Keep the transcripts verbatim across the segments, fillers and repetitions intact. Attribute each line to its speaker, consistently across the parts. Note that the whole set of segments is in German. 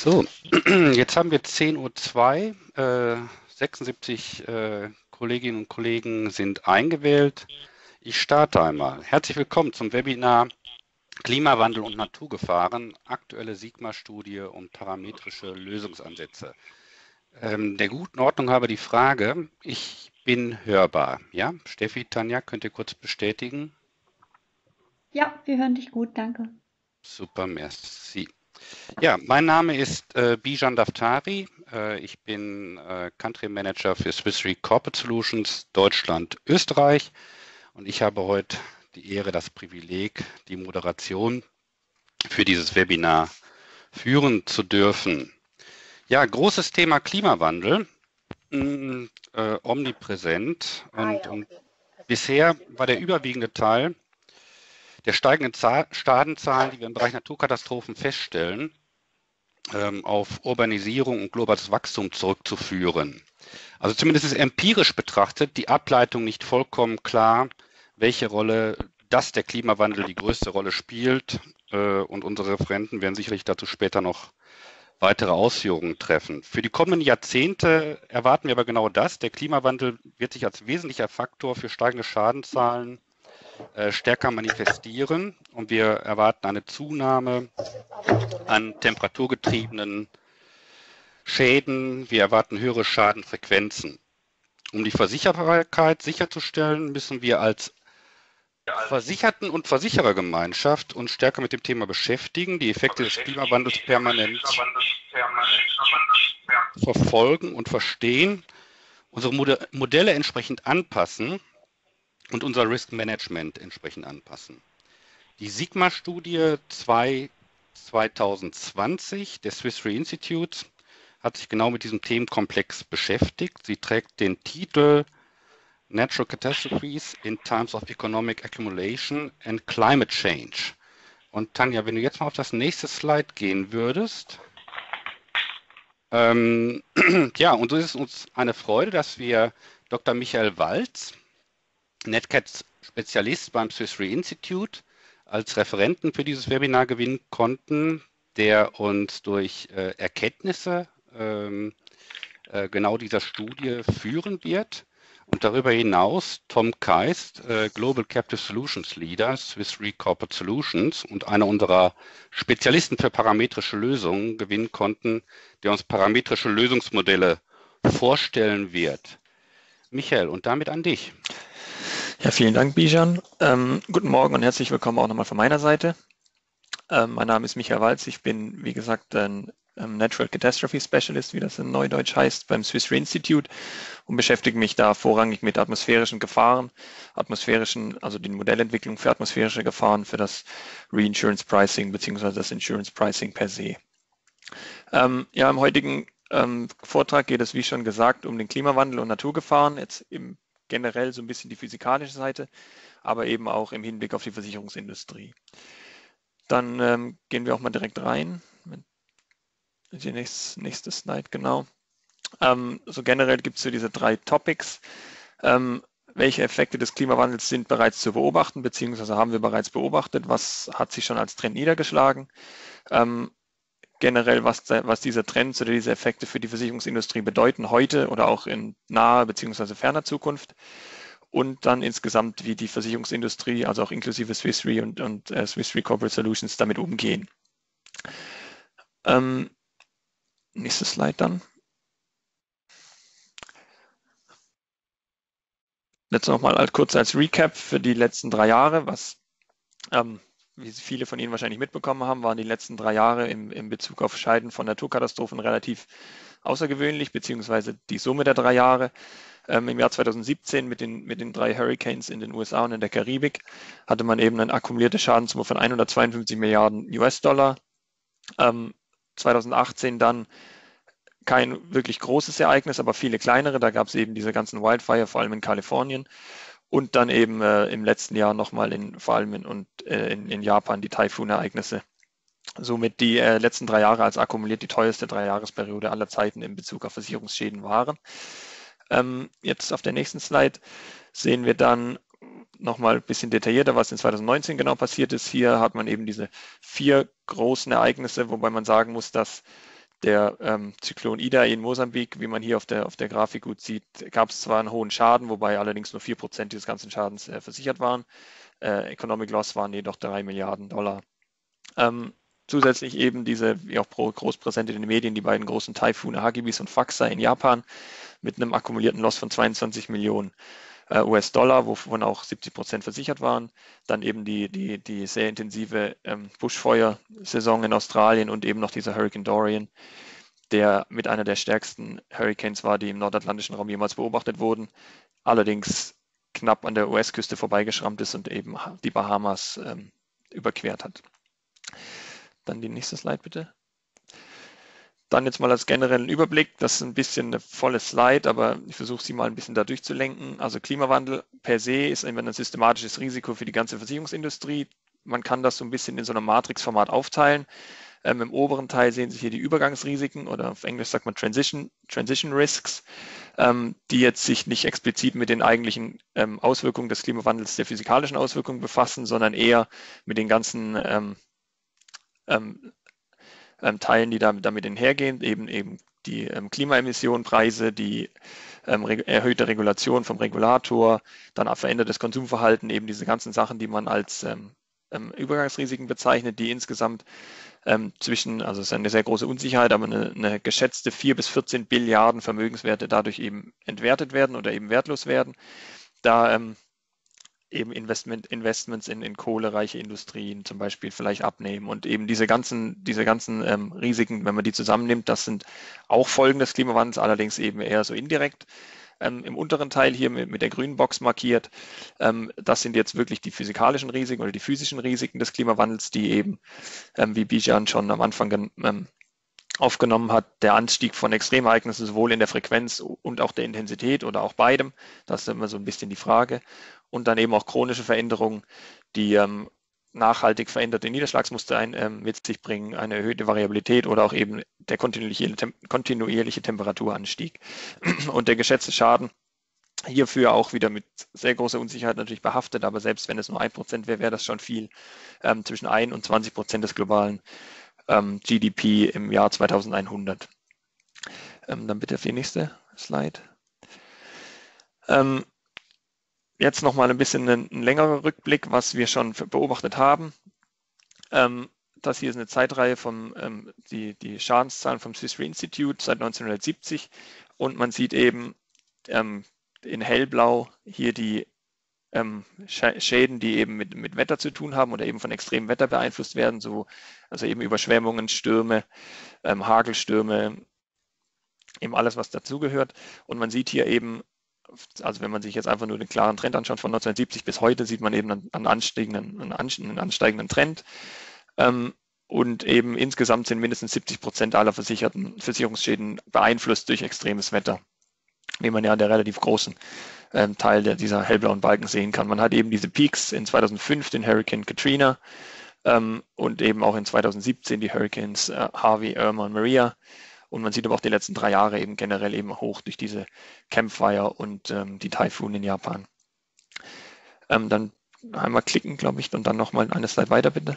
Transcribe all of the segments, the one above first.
Speaker 1: So, jetzt haben wir zehn Uhr zwei, äh, sechsundsiebzig äh, Kolleginnen und Kollegen sind eingewählt. Ich starte einmal. Herzlich willkommen zum Webinar Klimawandel und Naturgefahren, aktuelle Sigma-Studie und parametrische Lösungsansätze. Ähm, der guten Ordnung habe die Frage, ich bin hörbar. Ja, Steffi, Tanja, könnt ihr kurz bestätigen?
Speaker 2: Ja, wir hören dich gut, danke.
Speaker 1: Super, merci. Ja, mein Name ist äh, Bijan Daftari. Äh, ich bin äh, Country Manager für Swiss Re Corporate Solutions Deutschland, Österreich. Und ich habe heute die Ehre, das Privileg, die Moderation für dieses Webinar führen zu dürfen. Ja, großes Thema Klimawandel, mh, äh, omnipräsent. Und, und bisher war der überwiegende Teil der steigenden Zahl, Schadenzahlen, die wir im Bereich Naturkatastrophen feststellen, auf Urbanisierung und globales Wachstum zurückzuführen. Also zumindest ist empirisch betrachtet die Ableitung nicht vollkommen klar, welche Rolle das der Klimawandel die größte Rolle spielt. Und unsere Referenten werden sicherlich dazu später noch weitere Ausführungen treffen. Für die kommenden Jahrzehnte erwarten wir aber genau das. Der Klimawandel wird sich als wesentlicher Faktor für steigende Schadenzahlen äh, stärker manifestieren und wir erwarten eine Zunahme an temperaturgetriebenen Schäden. Wir erwarten höhere Schadenfrequenzen. Um die Versicherbarkeit sicherzustellen, müssen wir als Versicherten- und Versicherergemeinschaft uns stärker mit dem Thema beschäftigen, die Effekte des Klimawandels permanent verfolgen und verstehen, unsere Modelle entsprechend anpassen und unser Risk Management entsprechend anpassen. Die Sigma-Studie zweitausendzwanzig des Swiss Re Institute hat sich genau mit diesem Themenkomplex beschäftigt. Sie trägt den Titel Natural Catastrophes in Times of Economic Accumulation and Climate Change. Und Tanja, wenn du jetzt mal auf das nächste Slide gehen würdest. Ähm, ja, und so ist es uns eine Freude, dass wir Doktor Michael Walz, NatCat-Spezialist beim Swiss Re Institute, als Referenten für dieses Webinar gewinnen konnten, der uns durch äh, Erkenntnisse ähm, äh, genau dieser Studie führen wird. Und darüber hinaus Tom Keist, äh, Global Captive Solutions Leader, Swiss Re Corporate Solutions und einer unserer Spezialisten für parametrische Lösungen gewinnen konnten, der uns parametrische Lösungsmodelle vorstellen wird. Michael, und damit an dich.
Speaker 3: Ja, vielen Dank, Bijan. Ähm, guten Morgen und herzlich willkommen auch nochmal von meiner Seite. Ähm, mein Name ist Michael Walz. Ich bin, wie gesagt, ein ähm, Natural Catastrophe Specialist, wie das in Neudeutsch heißt, beim Swiss Re Institute und beschäftige mich da vorrangig mit atmosphärischen Gefahren, atmosphärischen, also die Modellentwicklung für atmosphärische Gefahren, für das Reinsurance Pricing bzw. das Insurance Pricing per se. Ähm, ja, im heutigen ähm, Vortrag geht es, wie schon gesagt, um den Klimawandel und Naturgefahren, jetzt im generell so ein bisschen die physikalische Seite, aber eben auch im Hinblick auf die Versicherungsindustrie. Dann ähm, gehen wir auch mal direkt rein. Die nächste, nächste Slide, genau. Ähm, so generell gibt es so diese drei Topics. Ähm, welche Effekte des Klimawandels sind bereits zu beobachten, beziehungsweise haben wir bereits beobachtet? Was hat sich schon als Trend niedergeschlagen? Ähm, generell, was, was diese Trends oder diese Effekte für die Versicherungsindustrie bedeuten, heute oder auch in naher bzw. ferner Zukunft. Und dann insgesamt, wie die Versicherungsindustrie, also auch inklusive Swiss Re und, und äh, Swiss Re Corporate Solutions damit umgehen. Ähm, nächstes Slide dann. Jetzt nochmal als, kurz als Recap für die letzten drei Jahre, was ähm, wie viele von Ihnen wahrscheinlich mitbekommen haben, waren die letzten drei Jahre im, im Bezug auf Scheiden von Naturkatastrophen relativ außergewöhnlich, beziehungsweise die Summe der drei Jahre. Ähm, Im Jahr zweitausendsiebzehn mit den, mit den drei Hurricanes in den U S A und in der Karibik hatte man eben eine akkumulierte Schadenssumme von hundertzweiundfünfzig Milliarden U S-Dollar. Ähm, zweitausendachtzehn dann kein wirklich großes Ereignis, aber viele kleinere. Da gab es eben diese ganzen Wildfire, vor allem in Kalifornien. Und dann eben äh, im letzten Jahr nochmal in, vor allem in, und, äh, in, in Japan die Taifun-Ereignisse. Somit die äh, letzten drei Jahre als akkumuliert die teuerste Dreijahresperiode aller Zeiten in Bezug auf Versicherungsschäden waren. Ähm, jetzt auf der nächsten Slide sehen wir dann nochmal ein bisschen detaillierter, was in zweitausendneunzehn genau passiert ist. Hier hat man eben diese vier großen Ereignisse, wobei man sagen muss, dass Der ähm, Zyklon Ida in Mosambik, wie man hier auf der, auf der Grafik gut sieht, gab es zwar einen hohen Schaden, wobei allerdings nur vier Prozent dieses ganzen Schadens äh, versichert waren. Äh, Economic Loss waren jedoch drei Milliarden Dollar. Ähm, zusätzlich eben diese, wie auch groß präsent in den Medien, die beiden großen Taifune Hagibis und Faxa in Japan mit einem akkumulierten Loss von zweiundzwanzig Millionen äh, U S-Dollar, wovon auch siebzig Prozent versichert waren. Dann eben die, die, die sehr intensive ähm, Buschfeuersaison in Australien und eben noch dieser Hurricane Dorian, der mit einer der stärksten Hurricanes war, die im nordatlantischen Raum jemals beobachtet wurden, allerdings knapp an der U S-Küste vorbeigeschrammt ist und eben die Bahamas ähm, überquert hat. Dann die nächste Slide bitte. Dann jetzt mal als generellen Überblick, das ist ein bisschen eine volle Slide, aber ich versuche sie mal ein bisschen da durchzulenken. Also Klimawandel per se ist immer ein systematisches Risiko für die ganze Versicherungsindustrie. Man kann das so ein bisschen in so einem Matrix-Format aufteilen. Ähm, Im oberen Teil sehen Sie hier die Übergangsrisiken oder auf Englisch sagt man Transition, Transition Risks, ähm, die jetzt sich nicht explizit mit den eigentlichen ähm, Auswirkungen des Klimawandels, der physikalischen Auswirkungen befassen, sondern eher mit den ganzen ähm, ähm, ähm, Teilen, die damit, damit einhergehen, eben eben die ähm, Klimaemissionenpreise, die ähm, re erhöhte Regulation vom Regulator, dann verändertes Konsumverhalten, eben diese ganzen Sachen, die man als ähm, ähm, Übergangsrisiken bezeichnet, die insgesamt ähm, zwischen, also es ist eine sehr große Unsicherheit, aber eine, eine geschätzte vier bis vierzehn Billiarden Vermögenswerte dadurch eben entwertet werden oder eben wertlos werden. Da ähm, eben Investment, Investments in, in kohlereiche Industrien zum Beispiel vielleicht abnehmen und eben diese ganzen, diese ganzen ähm, Risiken, wenn man die zusammennimmt, das sind auch Folgen des Klimawandels, allerdings eben eher so indirekt. Ähm, im unteren Teil hier mit, mit der grünen Box markiert, ähm, das sind jetzt wirklich die physikalischen Risiken oder die physischen Risiken des Klimawandels, die eben, ähm, wie Bijan schon am Anfang ähm, aufgenommen hat, der Anstieg von Extremereignissen sowohl in der Frequenz und auch der Intensität oder auch beidem, das ist immer so ein bisschen die Frage. Und dann eben auch chronische Veränderungen, die ähm, nachhaltig veränderte Niederschlagsmuster ein, ähm, mit sich bringen, eine erhöhte Variabilität oder auch eben der kontinuierliche, kontinuierliche Temperaturanstieg. Und der geschätzte Schaden hierfür auch wieder mit sehr großer Unsicherheit natürlich behaftet, aber selbst wenn es nur ein Prozent wäre, wäre das schon viel, ähm, zwischen ein und zwanzig Prozent des globalen ähm, G D P im Jahr zweitausendeinhundert. Ähm, dann bitte auf die nächste Slide. Ähm, Jetzt nochmal ein bisschen ein, ein längerer Rückblick, was wir schon beobachtet haben. Ähm, das hier ist eine Zeitreihe von ähm, die, die Schadenszahlen vom Swiss Re Institute seit neunzehnhundertsiebzig und man sieht eben ähm, in hellblau hier die ähm, Schäden, die eben mit, mit Wetter zu tun haben oder eben von extremem Wetter beeinflusst werden, so, also eben Überschwemmungen, Stürme, ähm, Hagelstürme, eben alles, was dazugehört. Und man sieht hier eben, also wenn man sich jetzt einfach nur den klaren Trend anschaut von neunzehnhundertsiebzig bis heute, sieht man eben einen, einen, ansteigenden, einen ansteigenden Trend. Ähm, und eben insgesamt sind mindestens siebzig Prozent aller versicherten Versicherungsschäden beeinflusst durch extremes Wetter, wie man ja an der relativ großen ähm, Teil der, dieser hellblauen Balken sehen kann. Man hat eben diese Peaks in zweitausendfünf, den Hurricane Katrina, ähm, und eben auch in zweitausendsiebzehn die Hurricanes äh, Harvey, Irma und Maria. Und man sieht aber auch die letzten drei Jahre eben generell eben hoch durch diese Campfire und ähm, die Taifun in Japan. Ähm, dann einmal klicken, glaube ich, und dann nochmal eine Slide weiter, bitte.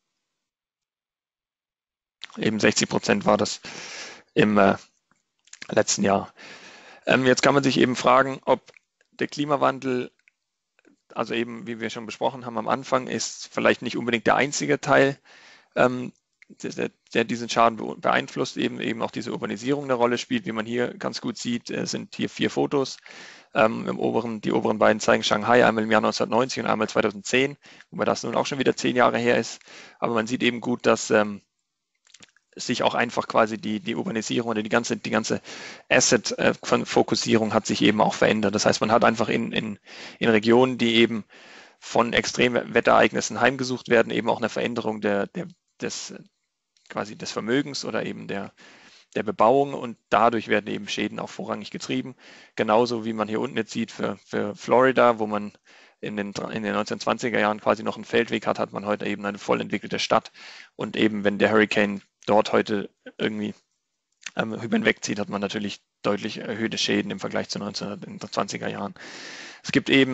Speaker 3: Eben sechzig Prozent war das im äh, letzten Jahr. Ähm, jetzt kann man sich eben fragen, ob der Klimawandel, also eben, wie wir schon besprochen haben am Anfang, ist vielleicht nicht unbedingt der einzige Teil, ähm, der, der diesen Schaden beeinflusst, eben eben auch diese Urbanisierung eine Rolle spielt, wie man hier ganz gut sieht, äh, sind hier vier Fotos. Ähm, im oberen, die oberen beiden zeigen Shanghai, einmal im Jahr neunzehnhundertneunzig und einmal zweitausendzehn, wobei das nun auch schon wieder zehn Jahre her ist. Aber man sieht eben gut, dass ähm, sich auch einfach quasi die, die Urbanisierung oder die ganze, die ganze Asset-Fokussierung hat sich eben auch verändert. Das heißt, man hat einfach in, in, in Regionen, die eben von extremen Wetterereignissen heimgesucht werden, eben auch eine Veränderung der, der, des, quasi des Vermögens oder eben der, der Bebauung und dadurch werden eben Schäden auch vorrangig getrieben. Genauso wie man hier unten jetzt sieht für, für Florida, wo man in den, in den neunzehnhundertzwanziger Jahren quasi noch einen Feldweg hat, hat man heute eben eine voll entwickelte Stadt. Und eben wenn der Hurricane dort heute irgendwie ähm, hinwegzieht, hat man natürlich deutlich erhöhte Schäden im Vergleich zu neunzehnhundertzwanziger Jahren. Es gibt eben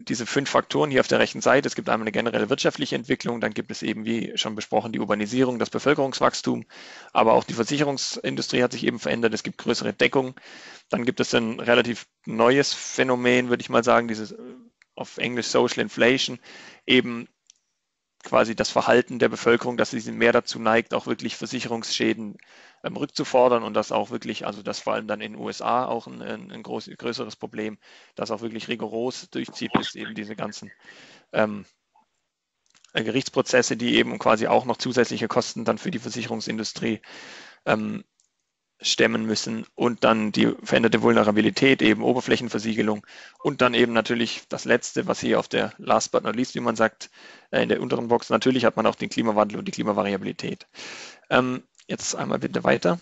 Speaker 3: diese fünf Faktoren hier auf der rechten Seite. Es gibt einmal eine generelle wirtschaftliche Entwicklung, dann gibt es eben, wie schon besprochen, die Urbanisierung, das Bevölkerungswachstum, aber auch die Versicherungsindustrie hat sich eben verändert, es gibt größere Deckung. Dann gibt es ein relativ neues Phänomen, würde ich mal sagen, dieses auf Englisch Social Inflation, eben quasi das Verhalten der Bevölkerung, dass sie mehr dazu neigt, auch wirklich Versicherungsschäden ähm, rückzufordern und das auch wirklich, also das vor allem dann in den U S A auch ein, ein, ein groß, größeres Problem, das auch wirklich rigoros durchzieht, ist eben diese ganzen ähm, Gerichtsprozesse, die eben quasi auch noch zusätzliche Kosten dann für die Versicherungsindustrie ähm, stemmen müssen und dann die veränderte Vulnerabilität, eben Oberflächenversiegelung und dann eben natürlich das Letzte, was hier auf der last but not least, wie man sagt, in der unteren Box, natürlich hat man auch den Klimawandel und die Klimavariabilität. Ähm, jetzt einmal bitte weiter.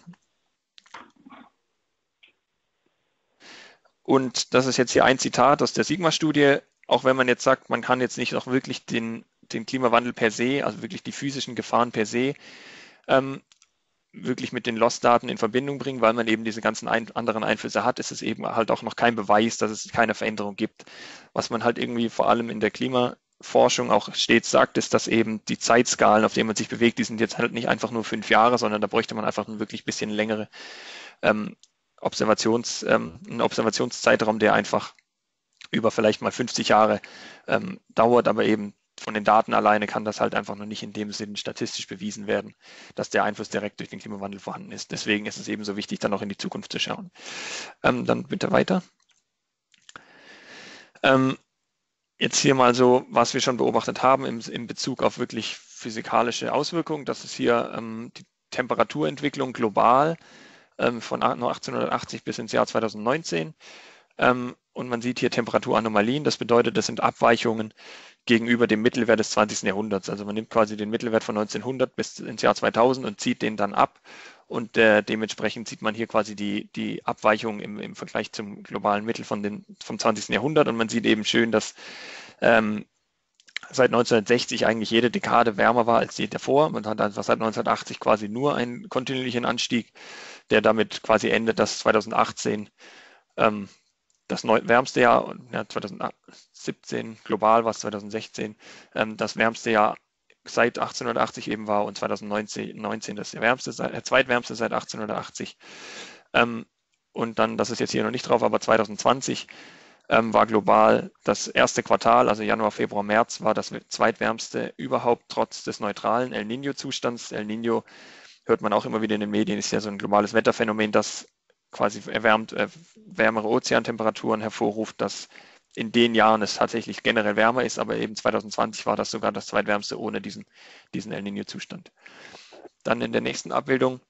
Speaker 3: Und das ist jetzt hier ein Zitat aus der Sigma-Studie, auch wenn man jetzt sagt, man kann jetzt nicht auch wirklich den, den Klimawandel per se, also wirklich die physischen Gefahren per se, ähm, wirklich mit den Loss-Daten in Verbindung bringen, weil man eben diese ganzen ein, anderen Einflüsse hat, ist es eben halt auch noch kein Beweis, dass es keine Veränderung gibt. Was man halt irgendwie vor allem in der Klimaforschung auch stets sagt, ist, dass eben die Zeitskalen, auf denen man sich bewegt, die sind jetzt halt nicht einfach nur fünf Jahre, sondern da bräuchte man einfach einen wirklich bisschen längere ähm, Observations, ähm, einen Observationszeitraum, der einfach über vielleicht mal fünfzig Jahre ähm, dauert, aber eben von den Daten alleine kann das halt einfach noch nicht in dem Sinn statistisch bewiesen werden, dass der Einfluss direkt durch den Klimawandel vorhanden ist. Deswegen ist es eben so wichtig, dann auch in die Zukunft zu schauen. Ähm, dann bitte weiter. Ähm, jetzt hier mal so, was wir schon beobachtet haben im, in Bezug auf wirklich physikalische Auswirkungen. Das ist hier ähm, die Temperaturentwicklung global ähm, von achtzehnhundertachtzig bis ins Jahr zweitausendneunzehn. Ähm, und man sieht hier Temperaturanomalien. Das bedeutet, das sind Abweichungen gegenüber dem Mittelwert des zwanzigsten Jahrhunderts. Also man nimmt quasi den Mittelwert von neunzehnhundert bis ins Jahr zweitausend und zieht den dann ab. Und äh, dementsprechend sieht man hier quasi die, die Abweichung im, im Vergleich zum globalen Mittel von den, vom zwanzigsten Jahrhundert. Und man sieht eben schön, dass ähm, seit neunzehnhundertsechzig eigentlich jede Dekade wärmer war als die davor. Man hat einfach seit neunzehnhundertachtzig quasi nur einen kontinuierlichen Anstieg, der damit quasi endet, dass zweitausendachtzehn ähm, das wärmste Jahr, ja, zweitausendsiebzehn, global war es zweitausendsechzehn, ähm, das wärmste Jahr seit achtzehnhundertachtzig eben war und zweitausendneunzehn das wärmste, äh, zweitwärmste seit achtzehnhundertachtzig. Ähm, und dann, das ist jetzt hier noch nicht drauf, aber zweitausendzwanzig ähm, war global das erste Quartal, also Januar, Februar, März, war das zweitwärmste überhaupt trotz des neutralen El Niño-Zustands. El Niño hört man auch immer wieder in den Medien, ist ja so ein globales Wetterphänomen, das quasi erwärmt, äh, wärmere Ozeantemperaturen hervorruft, dass in den Jahren es tatsächlich generell wärmer ist, aber eben zweitausendzwanzig war das sogar das zweitwärmste ohne diesen, diesen El Niño-Zustand. Dann in der nächsten Abbildung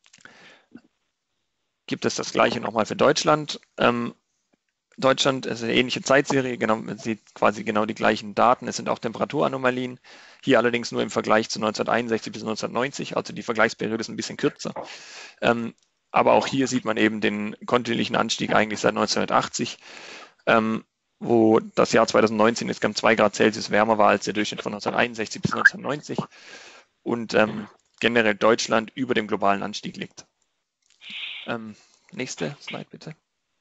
Speaker 3: gibt es das gleiche nochmal für Deutschland. Ähm, Deutschland ist eine ähnliche Zeitserie, genau, man sieht quasi genau die gleichen Daten. Es sind auch Temperaturanomalien, hier allerdings nur im Vergleich zu neunzehnhunderteinundsechzig bis neunzehnhundertneunzig, also die Vergleichsperiode ist ein bisschen kürzer. Ähm, Aber auch hier sieht man eben den kontinuierlichen Anstieg eigentlich seit neunzehnhundertachtzig, ähm, wo das Jahr zweitausendneunzehn insgesamt zwei Grad Celsius wärmer war als der Durchschnitt von neunzehnhunderteinundsechzig bis neunzehnhundertneunzig und ähm, generell Deutschland über dem globalen Anstieg liegt. Ähm, nächste Slide bitte.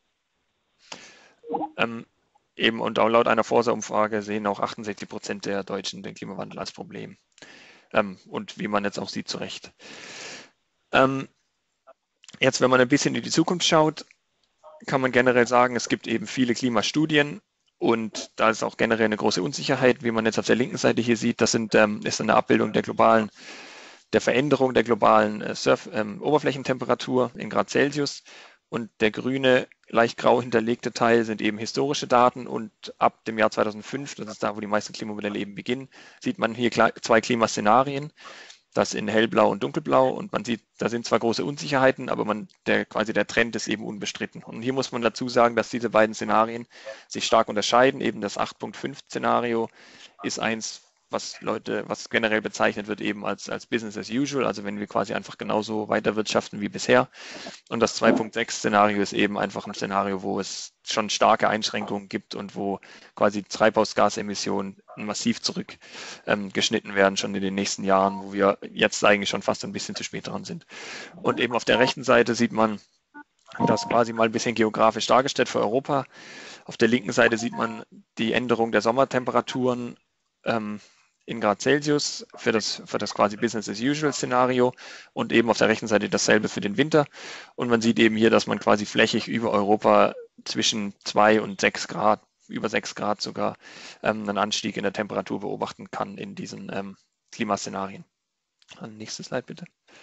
Speaker 3: Ähm, eben und auch laut einer Forsa-Umfrage sehen auch achtundsechzig Prozent der Deutschen den Klimawandel als Problem. Ähm, und wie man jetzt auch sieht, zu Recht. Ähm, Jetzt, wenn man ein bisschen in die Zukunft schaut, kann man generell sagen, es gibt eben viele Klimastudien und da ist auch generell eine große Unsicherheit, wie man jetzt auf der linken Seite hier sieht. Das sind, ähm, ist eine Abbildung der globalen, der Veränderung der globalen äh, Surf, ähm, Oberflächentemperatur in Grad Celsius und der grüne, leicht grau hinterlegte Teil sind eben historische Daten und ab dem Jahr zweitausendfünf, das ist da, wo die meisten Klimamodelle eben beginnen, sieht man hier zwei Klimaszenarien. Das in hellblau und dunkelblau und man sieht, da sind zwar große Unsicherheiten, aber man, der, quasi der Trend ist eben unbestritten. Und hier muss man dazu sagen, dass diese beiden Szenarien sich stark unterscheiden. Eben das acht Punkt fünf Szenario ist eins, was Leute, was generell bezeichnet wird eben als, als Business as usual, also wenn wir quasi einfach genauso weiterwirtschaften wie bisher. Und das zwei Punkt sechs Szenario ist eben einfach ein Szenario, wo es schon starke Einschränkungen gibt und wo quasi Treibhausgasemissionen massiv zurückgeschnitten ähm, werden, schon in den nächsten Jahren, wo wir jetzt eigentlich schon fast ein bisschen zu spät dran sind. Und eben auf der rechten Seite sieht man das quasi mal ein bisschen geografisch dargestellt für Europa. Auf der linken Seite sieht man die Änderung der Sommertemperaturen ähm, in Grad Celsius für das, für das quasi Business-as-usual-Szenario und eben auf der rechten Seite dasselbe für den Winter. Und man sieht eben hier, dass man quasi flächig über Europa zwischen zwei und sechs Grad, über sechs Grad sogar, ähm, einen Anstieg in der Temperatur beobachten kann in diesen ähm, Klimaszenarien. Nächste Slide bitte.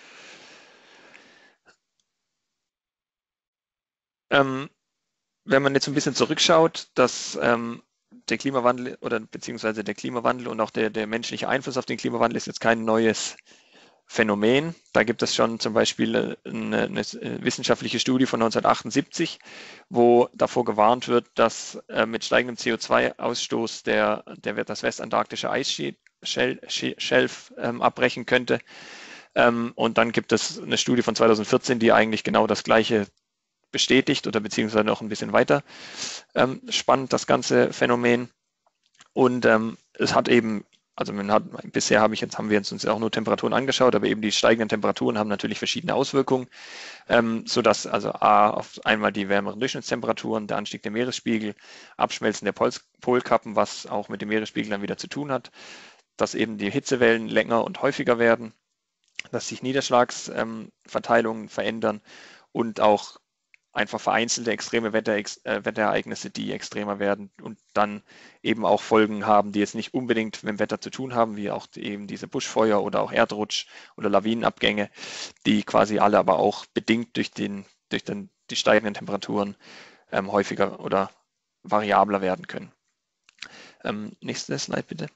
Speaker 3: Ähm, wenn man jetzt ein bisschen zurückschaut, dass ähm, der Klimawandel oder beziehungsweise der Klimawandel und auch der, der menschliche Einfluss auf den Klimawandel ist jetzt kein neues Phänomen. Da gibt es schon zum Beispiel eine, eine wissenschaftliche Studie von neunzehnhundertachtundsiebzig, wo davor gewarnt wird, dass äh, mit steigendem C O zwei Ausstoß der, der das westantarktische Eisschelf ähm, abbrechen könnte. Ähm, und dann gibt es eine Studie von zweitausendvierzehn, die eigentlich genau das Gleiche bestätigt oder beziehungsweise noch ein bisschen weiter ähm, spannend, das ganze Phänomen. Und ähm, es hat eben, also man hat, bisher habe ich jetzt, haben wir jetzt uns auch nur Temperaturen angeschaut, aber eben die steigenden Temperaturen haben natürlich verschiedene Auswirkungen, ähm, sodass also A, auf einmal die wärmeren Durchschnittstemperaturen, der Anstieg der Meeresspiegel, Abschmelzen der Pol Polkappen, was auch mit dem Meeresspiegel dann wieder zu tun hat, dass eben die Hitzewellen länger und häufiger werden, dass sich Niederschlagsverteilungen ähm, verändern und auch einfach vereinzelte extreme Wetter, äh, Wetterereignisse, die extremer werden und dann eben auch Folgen haben, die jetzt nicht unbedingt mit dem Wetter zu tun haben, wie auch die, eben diese Buschfeuer oder auch Erdrutsch oder Lawinenabgänge, die quasi alle aber auch bedingt durch, den, durch den, die steigenden Temperaturen ähm, häufiger oder variabler werden können. Ähm, nächste Slide bitte.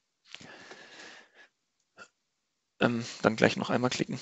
Speaker 3: Ähm, dann gleich noch einmal klicken.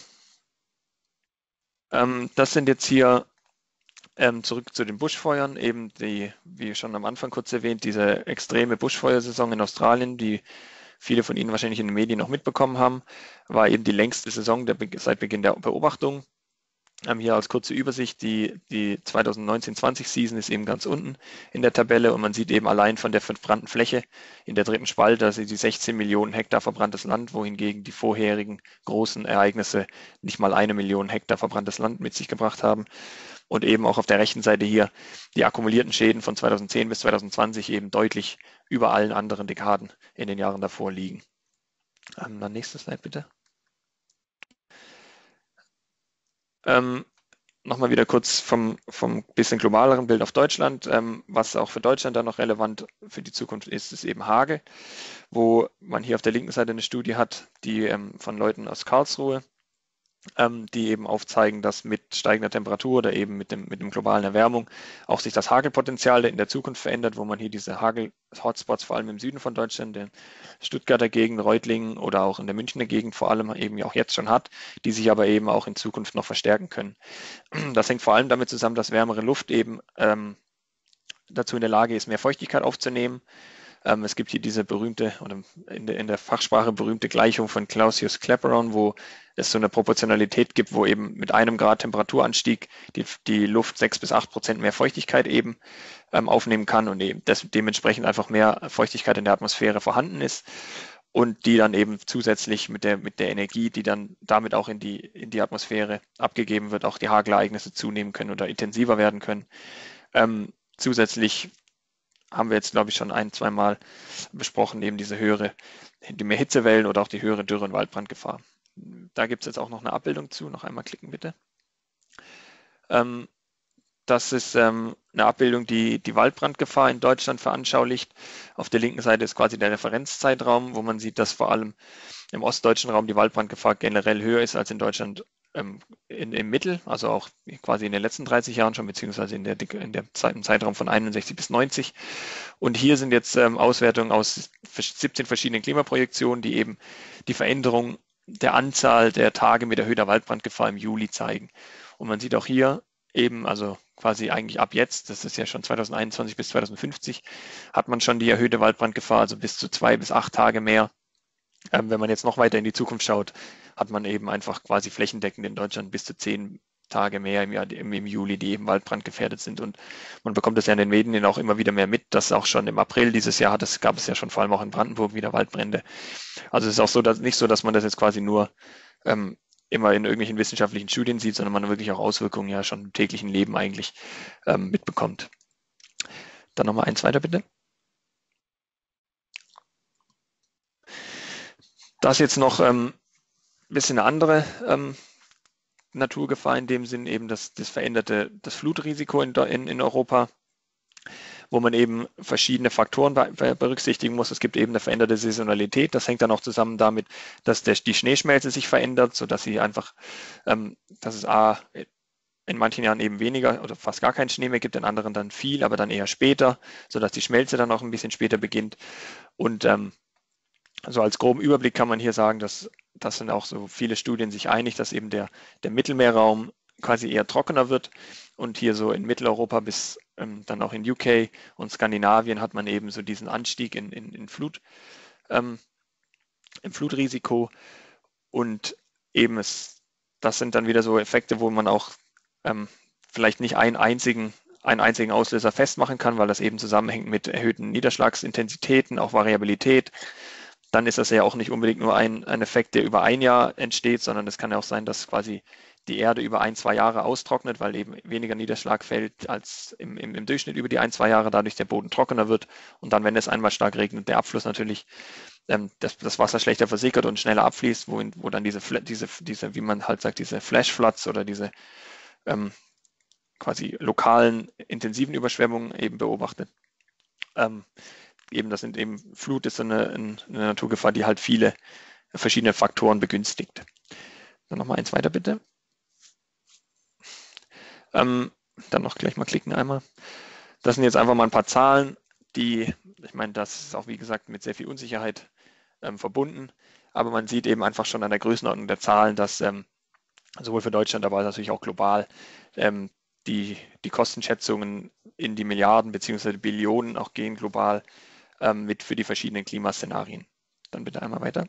Speaker 3: Ähm, das sind jetzt hier Ähm, zurück zu den Buschfeuern, eben die, wie schon am Anfang kurz erwähnt, diese extreme Buschfeuersaison in Australien, die viele von Ihnen wahrscheinlich in den Medien noch mitbekommen haben, war eben die längste Saison der, seit Beginn der Beobachtung. Ähm, hier als kurze Übersicht, die, die zweitausendneunzehn zwanzig Season ist eben ganz unten in der Tabelle und man sieht eben allein von der verbrannten Fläche in der dritten Spalte, also die sechzehn Millionen Hektar verbranntes Land, wohingegen die vorherigen großen Ereignisse nicht mal eine Million Hektar verbranntes Land mit sich gebracht haben. Und eben auch auf der rechten Seite hier die akkumulierten Schäden von zweitausendzehn bis zweitausendzwanzig eben deutlich über allen anderen Dekaden in den Jahren davor liegen. Ähm, dann nächstes Slide bitte. Ähm, Nochmal wieder kurz vom, vom bisschen globaleren Bild auf Deutschland. Ähm, was auch für Deutschland dann noch relevant für die Zukunft ist, ist eben Hagel, wo man hier auf der linken Seite eine Studie hat, die ähm, von Leuten aus Karlsruhe, ähm, die eben aufzeigen, dass mit steigender Temperatur oder eben mit dem, mit dem globalen Erwärmung auch sich das Hagelpotenzial in der Zukunft verändert, wo man hier diese Hagel-Hotspots vor allem im Süden von Deutschland, der Stuttgarter Gegend, Reutlingen oder auch in der Münchner Gegend vor allem eben auch jetzt schon hat, die sich aber eben auch in Zukunft noch verstärken können. Das hängt vor allem damit zusammen, dass wärmere Luft eben ähm, dazu in der Lage ist, mehr Feuchtigkeit aufzunehmen. Ähm, es gibt hier diese berühmte oder in der, in der Fachsprache berühmte Gleichung von Clausius-Clapeyron, wo es so eine Proportionalität gibt, wo eben mit einem Grad Temperaturanstieg die, die Luft sechs bis acht Prozent mehr Feuchtigkeit eben ähm, aufnehmen kann und eben des, dementsprechend einfach mehr Feuchtigkeit in der Atmosphäre vorhanden ist und die dann eben zusätzlich mit der, mit der Energie, die dann damit auch in die, in die Atmosphäre abgegeben wird, auch die Hagelereignisse zunehmen können oder intensiver werden können. Ähm, zusätzlich haben wir jetzt, glaube ich, schon ein, zwei Mal besprochen, eben diese höhere, die mehr Hitzewellen oder auch die höhere Dürre- und Waldbrandgefahr. Da gibt es jetzt auch noch eine Abbildung zu. Noch einmal klicken, bitte. Ähm, das ist ähm, eine Abbildung, die die Waldbrandgefahr in Deutschland veranschaulicht. Auf der linken Seite ist quasi der Referenzzeitraum, wo man sieht, dass vor allem im ostdeutschen Raum die Waldbrandgefahr generell höher ist als in Deutschland ähm, in, im Mittel, also auch quasi in den letzten dreißig Jahren schon, beziehungsweise in der, in der Zeit, im Zeitraum von einundsechzig bis neunzig. Und hier sind jetzt ähm, Auswertungen aus siebzehn verschiedenen Klimaprojektionen, die eben die Veränderung der Anzahl der Tage mit erhöhter Waldbrandgefahr im Juli zeigen. Und man sieht auch hier eben, also quasi eigentlich ab jetzt, das ist ja schon zweitausendeinundzwanzig bis zweitausendfünfzig, hat man schon die erhöhte Waldbrandgefahr, also bis zu zwei bis acht Tage mehr. Ähm, wenn man jetzt noch weiter in die Zukunft schaut, hat man eben einfach quasi flächendeckend in Deutschland bis zu zehn Tage mehr im, Jahr, im, im Juli, die eben waldbrandgefährdet sind. Und man bekommt das ja in den Medien auch immer wieder mehr mit, dass auch schon im April dieses Jahr hat es, gab es ja schon vor allem auch in Brandenburg wieder Waldbrände. Also es ist auch so, dass nicht so, dass man das jetzt quasi nur ähm, immer in irgendwelchen wissenschaftlichen Studien sieht, sondern man wirklich auch Auswirkungen ja schon im täglichen Leben eigentlich ähm, mitbekommt. Dann nochmal eins weiter, bitte. Das ist jetzt noch ähm, ein bisschen eine andere ähm, Naturgefahr, in dem Sinn eben das, das veränderte das Flutrisiko in, in, in Europa, wo man eben verschiedene Faktoren berücksichtigen muss. Es gibt eben eine veränderte Saisonalität. Das hängt dann auch zusammen damit, dass der, die Schneeschmelze sich verändert, sodass sie einfach, ähm, dass es A, in manchen Jahren eben weniger oder fast gar keinen Schnee mehr gibt, in anderen dann viel, aber dann eher später, sodass die Schmelze dann auch ein bisschen später beginnt. Und ähm, so als groben Überblick kann man hier sagen, dass das sind auch so viele Studien sich einig, dass eben der, der Mittelmeerraum quasi eher trockener wird und hier so in Mitteleuropa bis ähm, dann auch in U K und Skandinavien hat man eben so diesen Anstieg in, in, in Flut, ähm, im Flutrisiko und eben es, das sind dann wieder so Effekte, wo man auch ähm, vielleicht nicht einen einzigen, einen einzigen Auslöser festmachen kann, weil das eben zusammenhängt mit erhöhten Niederschlagsintensitäten, auch Variabilität. Dann ist das ja auch nicht unbedingt nur ein, ein Effekt, der über ein Jahr entsteht, sondern es kann ja auch sein, dass quasi die Erde über ein, zwei Jahre austrocknet, weil eben weniger Niederschlag fällt als im, im, im Durchschnitt über die ein, zwei Jahre, dadurch der Boden trockener wird. Und dann, wenn es einmal stark regnet, der Abfluss natürlich, ähm, das, das Wasser schlechter versickert und schneller abfließt, wo, wo dann diese, diese, diese, wie man halt sagt, diese Flash-Floods oder diese ähm, quasi lokalen, intensiven Überschwemmungen eben beobachtet. Ähm, eben, das sind eben, Flut ist eine, eine Naturgefahr, die halt viele verschiedene Faktoren begünstigt. Dann nochmal eins weiter, bitte. Ähm, dann noch gleich mal klicken einmal. Das sind jetzt einfach mal ein paar Zahlen, die, ich meine, das ist auch wie gesagt mit sehr viel Unsicherheit ähm, verbunden, aber man sieht eben einfach schon an der Größenordnung der Zahlen, dass ähm, sowohl für Deutschland, aber natürlich auch global ähm, die, die Kostenschätzungen in die Milliarden bzw. Billionen auch gehen global ähm, mit für die verschiedenen Klimaszenarien. Dann bitte einmal weiter.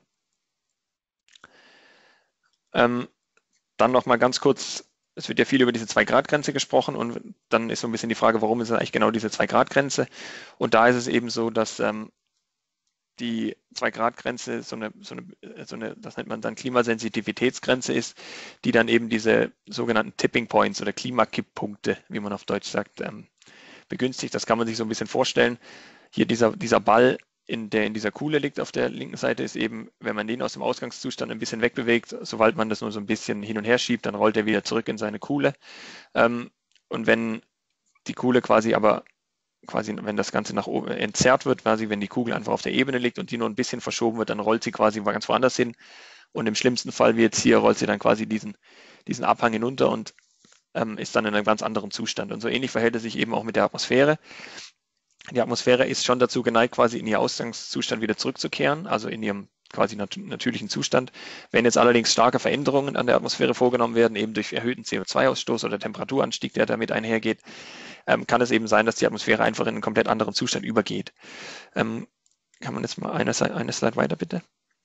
Speaker 3: Ähm, dann noch mal ganz kurz, es wird ja viel über diese zwei-Grad-Grenze gesprochen und dann ist so ein bisschen die Frage, warum ist es eigentlich genau diese zwei-Grad-Grenze? Und da ist es eben so, dass ähm, die zwei-Grad-Grenze so eine, so, eine, so eine, das nennt man dann Klimasensitivitätsgrenze ist, die dann eben diese sogenannten Tipping Points oder Klimakipppunkte, wie man auf Deutsch sagt, ähm, begünstigt. Das kann man sich so ein bisschen vorstellen. Hier dieser, dieser Ball, in der in dieser Kuhle liegt auf der linken Seite, ist eben, wenn man den aus dem Ausgangszustand ein bisschen wegbewegt, sobald man das nur so ein bisschen hin und her schiebt, dann rollt er wieder zurück in seine Kuhle. Ähm, und wenn die Kuhle quasi aber quasi, wenn das Ganze nach oben entzerrt wird, quasi, wenn die Kugel einfach auf der Ebene liegt und die nur ein bisschen verschoben wird, dann rollt sie quasi ganz woanders hin. Und im schlimmsten Fall, wie jetzt hier, rollt sie dann quasi diesen, diesen Abhang hinunter und ähm, ist dann in einem ganz anderen Zustand. Und so ähnlich verhält es sich eben auch mit der Atmosphäre. Die Atmosphäre ist schon dazu geneigt, quasi in ihr Ausgangszustand wieder zurückzukehren, also in ihrem quasi nat natürlichen Zustand. Wenn jetzt allerdings starke Veränderungen an der Atmosphäre vorgenommen werden, eben durch erhöhten C O zwei Ausstoß oder Temperaturanstieg, der damit einhergeht, ähm, kann es eben sein, dass die Atmosphäre einfach in einen komplett anderen Zustand übergeht. Ähm, kann man jetzt mal eine, eine Slide weiter, bitte?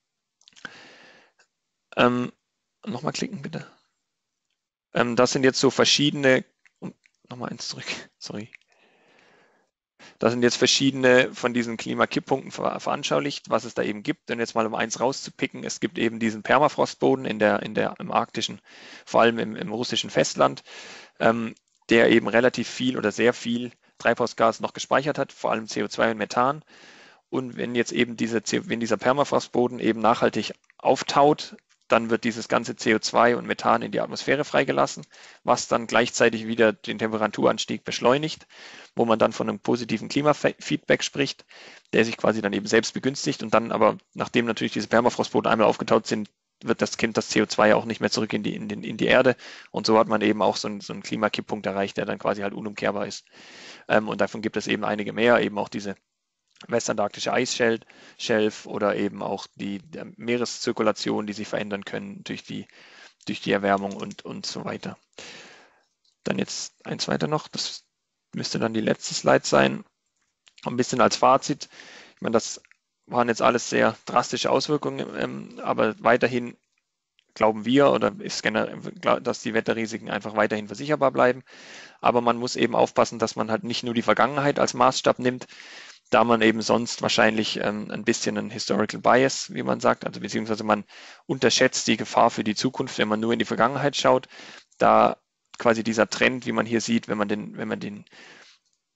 Speaker 3: Ähm, nochmal klicken, bitte. Ähm, das sind jetzt so verschiedene, nochmal eins zurück, sorry. Das sind jetzt verschiedene von diesen Klimakipppunkten ver veranschaulicht, was es da eben gibt. Und jetzt mal um eins rauszupicken, es gibt eben diesen Permafrostboden in der, in der, im arktischen, vor allem im, im russischen Festland, ähm, der eben relativ viel oder sehr viel Treibhausgas noch gespeichert hat, vor allem C O zwei und Methan. Und wenn jetzt eben diese, wenn dieser Permafrostboden eben nachhaltig auftaut, dann wird dieses ganze C O zwei und Methan in die Atmosphäre freigelassen, was dann gleichzeitig wieder den Temperaturanstieg beschleunigt, wo man dann von einem positiven Klimafeedback spricht, der sich quasi dann eben selbst begünstigt und dann aber, nachdem natürlich diese Permafrostboden einmal aufgetaut sind, wird das Kind das C O zwei auch nicht mehr zurück in die, in, den, in die Erde und so hat man eben auch so einen, so einen Klimakipppunkt erreicht, der dann quasi halt unumkehrbar ist. Ähm, und davon gibt es eben einige mehr, eben auch diese westantarktische Eisshelf oder eben auch die Meereszirkulation, die sich verändern können durch die, durch die Erwärmung und, und so weiter. Dann jetzt eins weiter noch, das müsste dann die letzte Slide sein. Ein bisschen als Fazit, ich meine, das waren jetzt alles sehr drastische Auswirkungen, ähm, aber weiterhin glauben wir oder ist generell, dass die Wetterrisiken einfach weiterhin versicherbar bleiben. Aber man muss eben aufpassen, dass man halt nicht nur die Vergangenheit als Maßstab nimmt, da man eben sonst wahrscheinlich ähm, ein bisschen einen Historical Bias, wie man sagt, also beziehungsweise man unterschätzt die Gefahr für die Zukunft, wenn man nur in die Vergangenheit schaut, da quasi dieser Trend, wie man hier sieht, wenn man den, wenn man den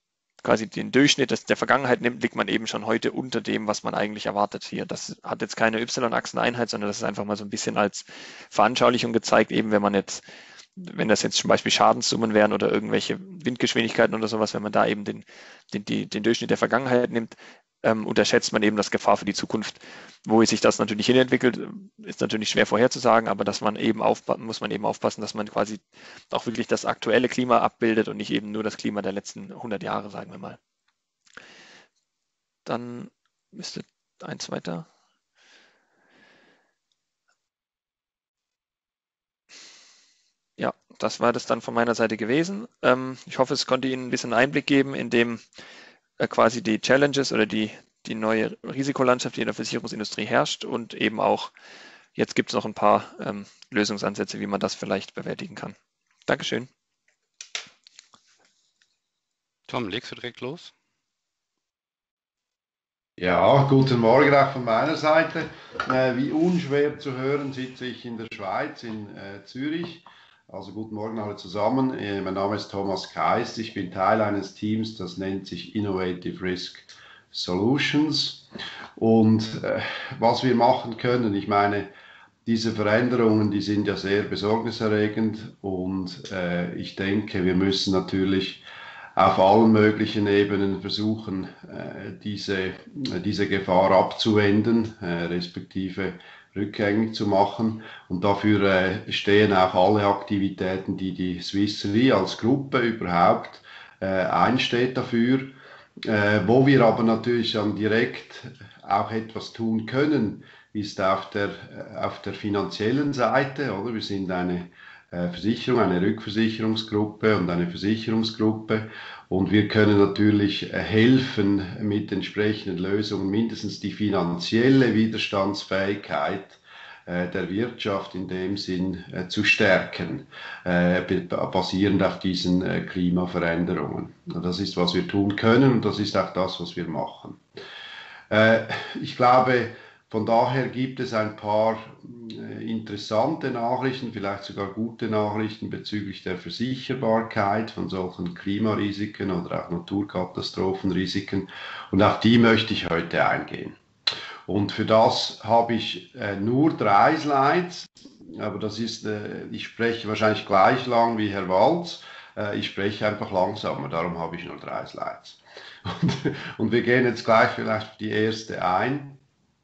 Speaker 3: quasi den Durchschnitt des, der Vergangenheit nimmt, liegt man eben schon heute unter dem, was man eigentlich erwartet hier. Das hat jetzt keine Y-Achseneinheit, sondern das ist einfach mal so ein bisschen als Veranschaulichung gezeigt, eben wenn man jetzt, wenn das jetzt zum Beispiel Schadenssummen wären oder irgendwelche Windgeschwindigkeiten oder sowas, wenn man da eben den, den, die, den Durchschnitt der Vergangenheit nimmt, ähm, unterschätzt man eben das Gefahr für die Zukunft. Wo sich das natürlich hinentwickelt, ist natürlich schwer vorherzusagen, aber dass man eben aufpa- muss man eben aufpassen, dass man quasi auch wirklich das aktuelle Klima abbildet und nicht eben nur das Klima der letzten hundert Jahre, sagen wir mal. Dann müsste eins weiter. Ja, das war das dann von meiner Seite gewesen. Ähm, ich hoffe, es konnte Ihnen ein bisschen Einblick geben, in dem äh, quasi die Challenges oder die, die neue Risikolandschaft, die in der Versicherungsindustrie herrscht und eben auch, jetzt gibt es noch ein paar ähm, Lösungsansätze, wie man das vielleicht bewältigen kann. Dankeschön.
Speaker 1: Tom, legst du direkt los?
Speaker 4: Ja, guten Morgen auch von meiner Seite. Äh, wie unschwer zu hören, sitze ich in der Schweiz, in äh, Zürich. Also guten Morgen alle zusammen. Äh, mein Name ist Thomas Keist. Ich bin Teil eines Teams, das nennt sich Innovative Risk Solutions. Und äh, was wir machen können, ich meine, diese Veränderungen, die sind ja sehr besorgniserregend und äh, ich denke, wir müssen natürlich auf allen möglichen Ebenen versuchen, äh, diese, diese Gefahr abzuwenden, äh, respektive rückgängig zu machen. Und dafür äh, stehen auch alle Aktivitäten, die die Swiss Re als Gruppe überhaupt äh, einsteht dafür. Äh, wo wir aber natürlich dann direkt auch etwas tun können, ist auf der, auf der finanziellen Seite, oder? Wir sind eine äh, Versicherung, eine Rückversicherungsgruppe und eine Versicherungsgruppe und wir können natürlich äh, helfen mit entsprechenden Lösungen, mindestens die finanzielle Widerstandsfähigkeit äh, der Wirtschaft in dem Sinn äh, zu stärken, äh, basierend auf diesen äh, Klimaveränderungen. Und das ist, was wir tun können und das ist auch das, was wir machen. Äh, ich glaube, von daher gibt es ein paar äh, interessante Nachrichten, vielleicht sogar gute Nachrichten bezüglich der Versicherbarkeit von solchen Klimarisiken oder auch Naturkatastrophenrisiken. Und auf die möchte ich heute eingehen. Und für das habe ich äh, nur drei Slides, aber das ist, äh, ich spreche wahrscheinlich gleich lang wie Herr Walz. Äh, ich spreche einfach langsamer, darum habe ich nur drei Slides. Und, und wir gehen jetzt gleich vielleicht auf die erste ein.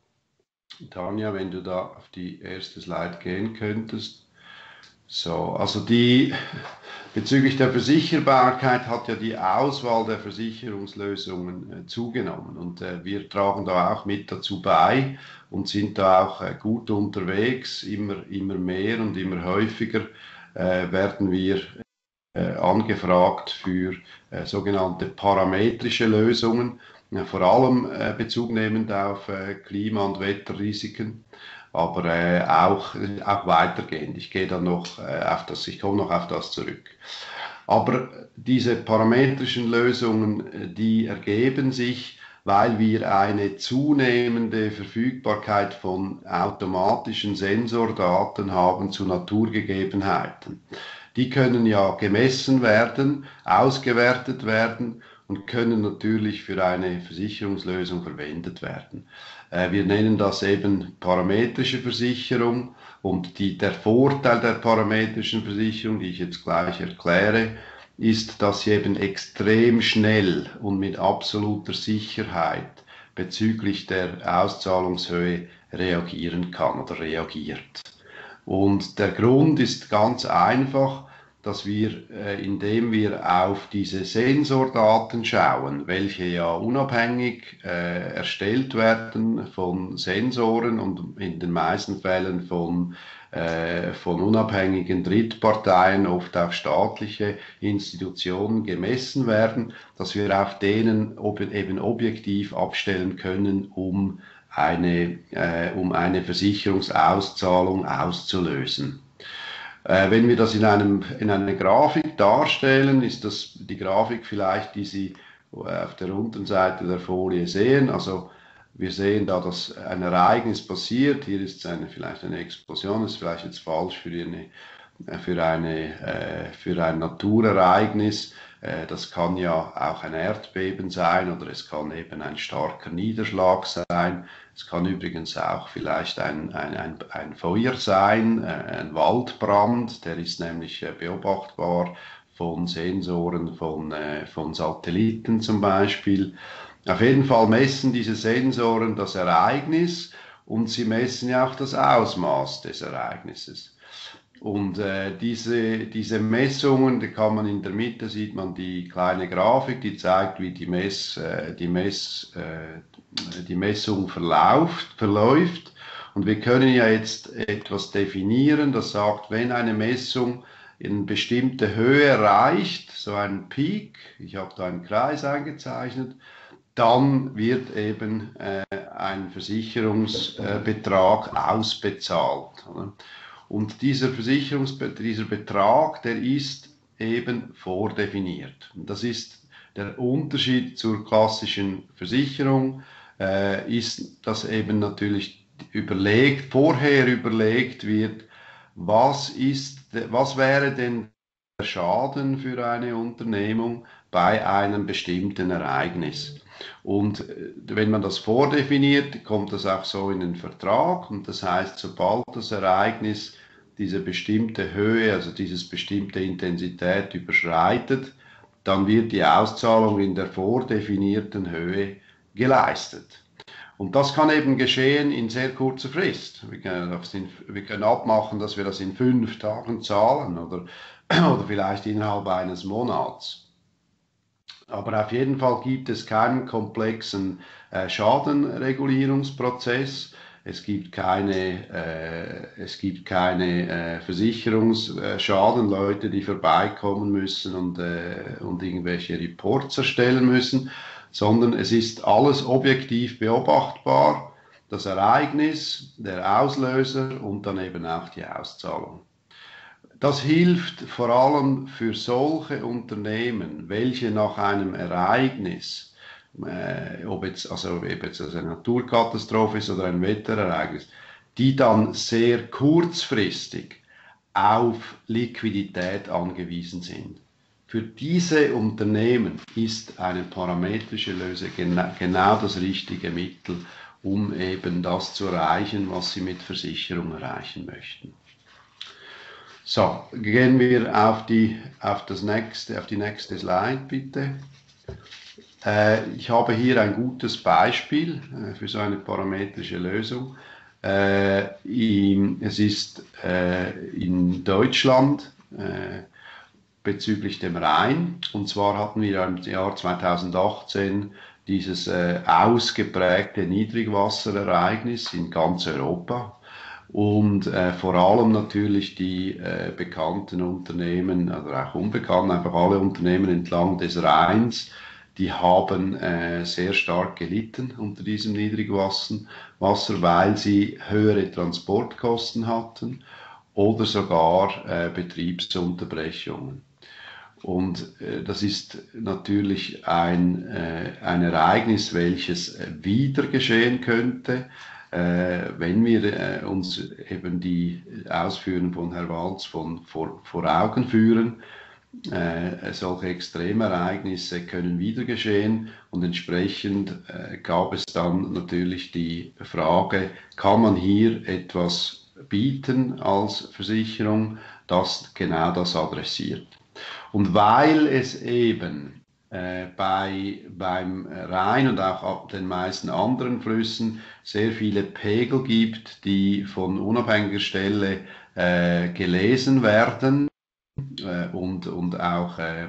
Speaker 4: Tanja, wenn du da auf die erste Slide gehen könntest. So, also die bezüglich der Versicherbarkeit hat ja die Auswahl der Versicherungslösungen äh, zugenommen und äh, wir tragen da auch mit dazu bei und sind da auch äh, gut unterwegs. Immer, immer mehr und immer häufiger äh, werden wir äh, angefragt für äh, sogenannte parametrische Lösungen. Ja, vor allem äh, Bezug nehmend auf äh, Klima- und Wetterrisiken, aber äh, auch, auch weitergehend. Ich gehe dann noch äh, auf das, ich komme noch auf das zurück. Aber diese parametrischen Lösungen, äh, die ergeben sich, weil wir eine zunehmende Verfügbarkeit von automatischen Sensordaten haben zu Naturgegebenheiten. Die können ja gemessen werden, ausgewertet werden und können natürlich für eine Versicherungslösung verwendet werden. Äh, wir nennen das eben parametrische Versicherung und die, der Vorteil der parametrischen Versicherung, die ich jetzt gleich erkläre, ist, dass sie eben extrem schnell und mit absoluter Sicherheit bezüglich der Auszahlungshöhe reagieren kann oder reagiert. Und der Grund ist ganz einfach, dass wir, äh, indem wir auf diese Sensordaten schauen, welche ja unabhängig äh, erstellt werden von Sensoren und in den meisten Fällen von, äh, von unabhängigen Drittparteien, oft auch staatliche Institutionen gemessen werden, dass wir auf denen ob, eben objektiv abstellen können, um eine, äh, um eine Versicherungsauszahlung auszulösen. Wenn wir das in, einem, in einer Grafik darstellen, ist das die Grafik vielleicht, die Sie auf der unteren Seite der Folie sehen. Also wir sehen da, dass ein Ereignis passiert. Hier ist eine, vielleicht eine Explosion, das ist vielleicht jetzt falsch für, eine, für, eine, für ein Naturereignis. Äh, das kann ja auch ein Erdbeben sein oder es kann eben ein starker Niederschlag sein. Es kann übrigens auch vielleicht ein, ein, ein, ein Feuer sein, äh, ein Waldbrand, der ist nämlich äh, beobachtbar von Sensoren von, äh, von Satelliten zum Beispiel. Auf jeden Fall messen diese Sensoren das Ereignis und sie messen ja auch das Ausmaß des Ereignisses. Und äh, diese, diese Messungen, da kann man in der Mitte, sieht man die kleine Grafik, die zeigt, wie die, Mess, äh, die, Mess, äh, die Messung verläuft, verläuft. Und wir können ja jetzt etwas definieren, das sagt, wenn eine Messung in bestimmte Höhe erreicht, so einen Peak, ich habe da einen Kreis eingezeichnet, dann wird eben äh, ein Versicherungsbetrag äh, ausbezahlt. Oder? Und dieser Versicherungsbetrag, dieser Betrag, der ist eben vordefiniert. Und das ist der Unterschied zur klassischen Versicherung, äh, ist, dass eben natürlich überlegt, vorher überlegt wird, was ist, was wäre denn der Schaden für eine Unternehmung bei einem bestimmten Ereignis. Und wenn man das vordefiniert, kommt das auch so in den Vertrag. Und das heißt, sobald das Ereignis diese bestimmte Höhe, also dieses bestimmte Intensität überschreitet, dann wird die Auszahlung in der vordefinierten Höhe geleistet. Und das kann eben geschehen in sehr kurzer Frist. Wir können, wir können abmachen, dass wir das in fünf Tagen zahlen oder, oder vielleicht innerhalb eines Monats. Aber auf jeden Fall gibt es keinen komplexen äh, Schadenregulierungsprozess. Es gibt keine, äh, es gibt keine äh, Versicherungsschadenleute, die vorbeikommen müssen und, äh, und irgendwelche Reports erstellen müssen, sondern es ist alles objektiv beobachtbar, das Ereignis, der Auslöser und dann eben auch die Auszahlung. Das hilft vor allem für solche Unternehmen, welche nach einem Ereignis, äh, ob jetzt, also ob jetzt eine Naturkatastrophe ist oder ein Wetterereignis, die dann sehr kurzfristig auf Liquidität angewiesen sind. Für diese Unternehmen ist eine parametrische Lösung genau, genau das richtige Mittel, um eben das zu erreichen, was sie mit Versicherung erreichen möchten. So, gehen wir auf die, auf das nächste, auf die nächste Slide, bitte. Äh, ich habe hier ein gutes Beispiel äh, für so eine parametrische Lösung. Äh, in, es ist äh, in Deutschland äh, bezüglich dem Rhein. Und zwar hatten wir im Jahr zweitausendachtzehn dieses äh, ausgeprägte Niedrigwasserereignis in ganz Europa. Und äh, vor allem natürlich die äh, bekannten Unternehmen, also auch unbekannten, einfach alle Unternehmen entlang des Rheins, die haben äh, sehr stark gelitten unter diesem Niedrigwasser, Wasser, weil sie höhere Transportkosten hatten oder sogar äh, Betriebsunterbrechungen. Und äh, das ist natürlich ein, äh, ein Ereignis, welches äh, wieder geschehen könnte, äh, wenn wir äh, uns eben die Ausführungen von Herrn Walz von, vor, vor Augen führen. Äh, solche Extremereignisse können wieder geschehen und entsprechend äh, gab es dann natürlich die Frage, kann man hier etwas bieten als Versicherung, das genau das adressiert. Und weil es eben äh, bei, beim Rhein und auch ab den meisten anderen Flüssen sehr viele Pegel gibt, die von unabhängiger Stelle äh, gelesen werden äh, und, und auch äh,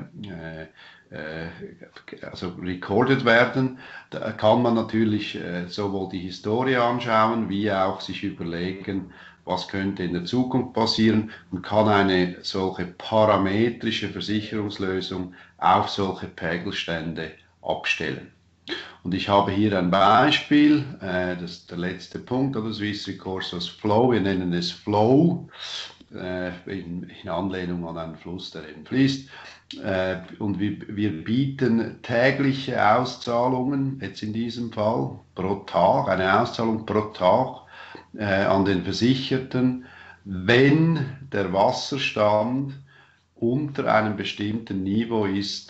Speaker 4: äh, also recorded werden, da kann man natürlich äh, sowohl die Historie anschauen, wie auch sich überlegen, was könnte in der Zukunft passieren und kann eine solche parametrische Versicherungslösung auf solche Pegelstände abstellen. Und ich habe hier ein Beispiel, äh, das ist der letzte Punkt, oder Swiss Recourse as Flow, wir nennen es Flow, äh, in, in Anlehnung an einen Fluss, der eben fließt. Äh, und wir, wir bieten tägliche Auszahlungen, jetzt in diesem Fall, pro Tag, eine Auszahlung pro Tag, Äh, an den Versicherten, wenn der Wasserstand unter einem bestimmten Niveau ist,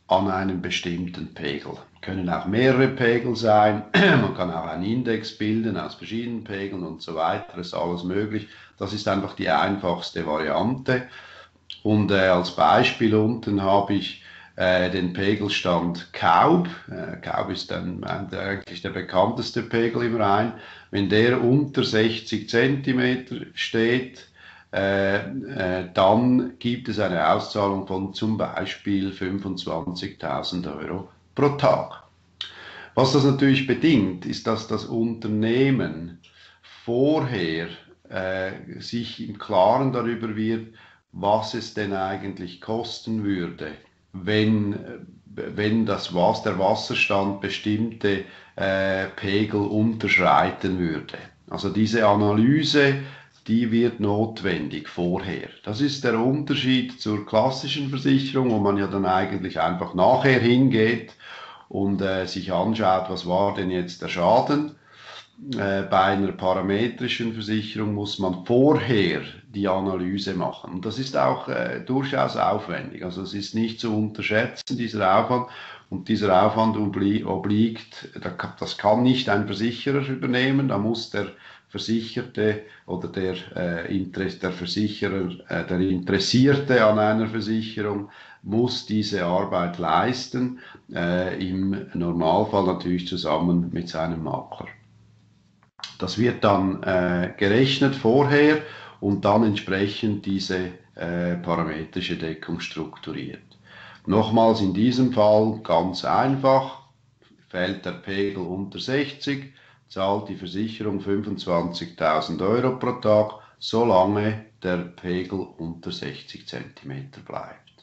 Speaker 4: an einem bestimmten Pegel. Können auch mehrere Pegel sein, man kann auch einen Index bilden aus verschiedenen Pegeln und so weiter, ist alles möglich. Das ist einfach die einfachste Variante. Und äh, als Beispiel unten habe ich äh, den Pegelstand Kaub. Äh, Kaub ist dann äh, eigentlich der bekannteste Pegel im Rhein. Wenn der unter sechzig Zentimeter steht, Äh, äh, dann gibt es eine Auszahlung von zum Beispiel fünfundzwanzigtausend Euro pro Tag. Was das natürlich bedingt, ist, dass das Unternehmen vorher äh, sich im Klaren darüber wird, was es denn eigentlich kosten würde, wenn, wenn das, was, der Wasserstand bestimmte äh, Pegel unterschreiten würde. Also diese Analyse, die wird notwendig vorher. Das ist der Unterschied zur klassischen Versicherung, wo man ja dann eigentlich einfach nachher hingeht und äh, sich anschaut, was war denn jetzt der Schaden. Äh, bei einer parametrischen Versicherung muss man vorher die Analyse machen. Und das ist auch äh, durchaus aufwendig. Also es ist nicht zu unterschätzen, dieser Aufwand. Und dieser Aufwand obli obliegt, das kann nicht ein Versicherer übernehmen, da muss der Versicherte oder der, äh, der Versicherer, äh, der Interessierte an einer Versicherung muss diese Arbeit leisten, äh, im Normalfall natürlich zusammen mit seinem Makler. Das wird dann äh, gerechnet vorher und dann entsprechend diese äh, parametrische Deckung strukturiert. Nochmals in diesem Fall ganz einfach, fällt der Pegel unter sechzig, zahlt die Versicherung fünfundzwanzigtausend Euro pro Tag, solange der Pegel unter sechzig Zentimeter bleibt.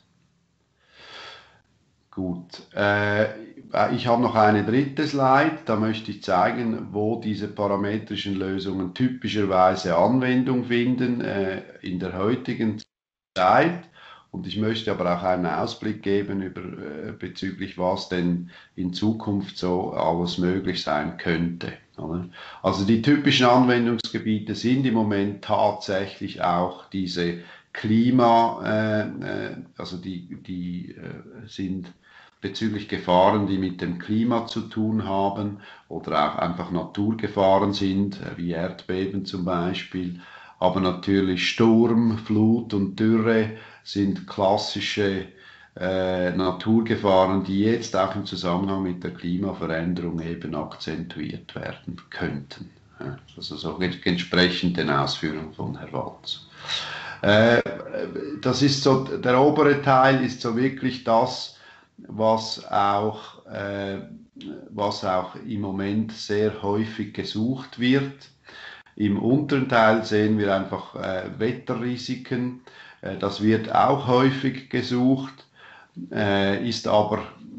Speaker 4: Gut, äh, ich habe noch eine dritte Slide, da möchte ich zeigen, wo diese parametrischen Lösungen typischerweise Anwendung finden äh, in der heutigen Zeit. Und ich möchte aber auch einen Ausblick geben über, äh, bezüglich was denn in Zukunft so alles möglich sein könnte. Oder? Also die typischen Anwendungsgebiete sind im Moment tatsächlich auch diese Klima, äh, äh, also die, die äh, sind bezüglich Gefahren, die mit dem Klima zu tun haben oder auch einfach Naturgefahren sind, äh, wie Erdbeben zum Beispiel, aber natürlich Sturm, Flut und Dürre sind klassische äh, Naturgefahren, die jetzt auch im Zusammenhang mit der Klimaveränderung eben akzentuiert werden könnten. Also so entsprechend den Ausführungen von Herrn Walz. Äh, das ist so, der obere Teil ist so wirklich das, was auch, äh, was auch im Moment sehr häufig gesucht wird. Im unteren Teil sehen wir einfach äh, Wetterrisiken. Äh, das wird auch häufig gesucht, äh, ist aber,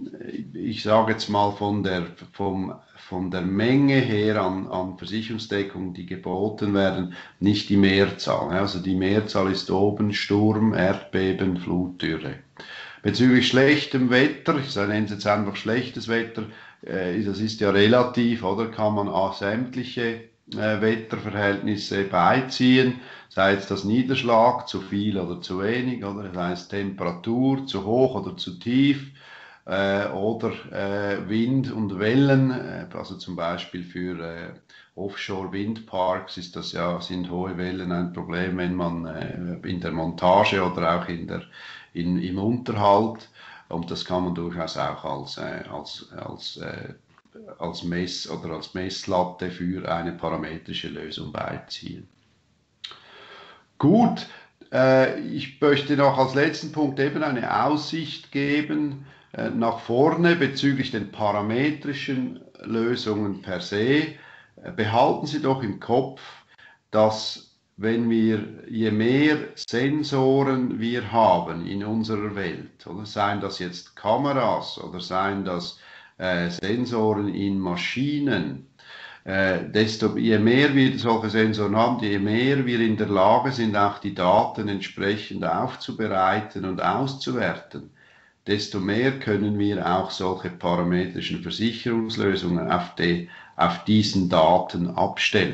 Speaker 4: ich sage jetzt mal, von der, vom, von der Menge her an, an Versicherungsdeckungen, die geboten werden, nicht die Mehrzahl. Also die Mehrzahl ist oben Sturm, Erdbeben, Flut, Dürre. Bezüglich schlechtem Wetter, ich nenne es jetzt einfach schlechtes Wetter, äh, das ist ja relativ, oder kann man auch sämtliche äh, Wetterverhältnisse beiziehen, sei es das Niederschlag, zu viel oder zu wenig, oder das heißt Temperatur, zu hoch oder zu tief, äh, oder äh, Wind und Wellen, äh, also zum Beispiel für äh, Offshore-Windparks ist das ja, sind hohe Wellen ein Problem, wenn man äh, in der Montage oder auch in der, in, im Unterhalt, und das kann man durchaus auch als, äh, als, als äh, als Mess- oder als Messlatte für eine parametrische Lösung beiziehen. Gut, äh, ich möchte noch als letzten Punkt eben eine Aussicht geben äh, nach vorne bezüglich den parametrischen Lösungen per se. Äh, behalten Sie doch im Kopf, dass wenn wir, je mehr Sensoren wir haben in unserer Welt, oder seien das jetzt Kameras oder seien das Äh, Sensoren in Maschinen, äh, desto je mehr wir solche Sensoren haben, je mehr wir in der Lage sind, auch die Daten entsprechend aufzubereiten und auszuwerten, desto mehr können wir auch solche parametrischen Versicherungslösungen auf, die, auf diesen Daten abstellen.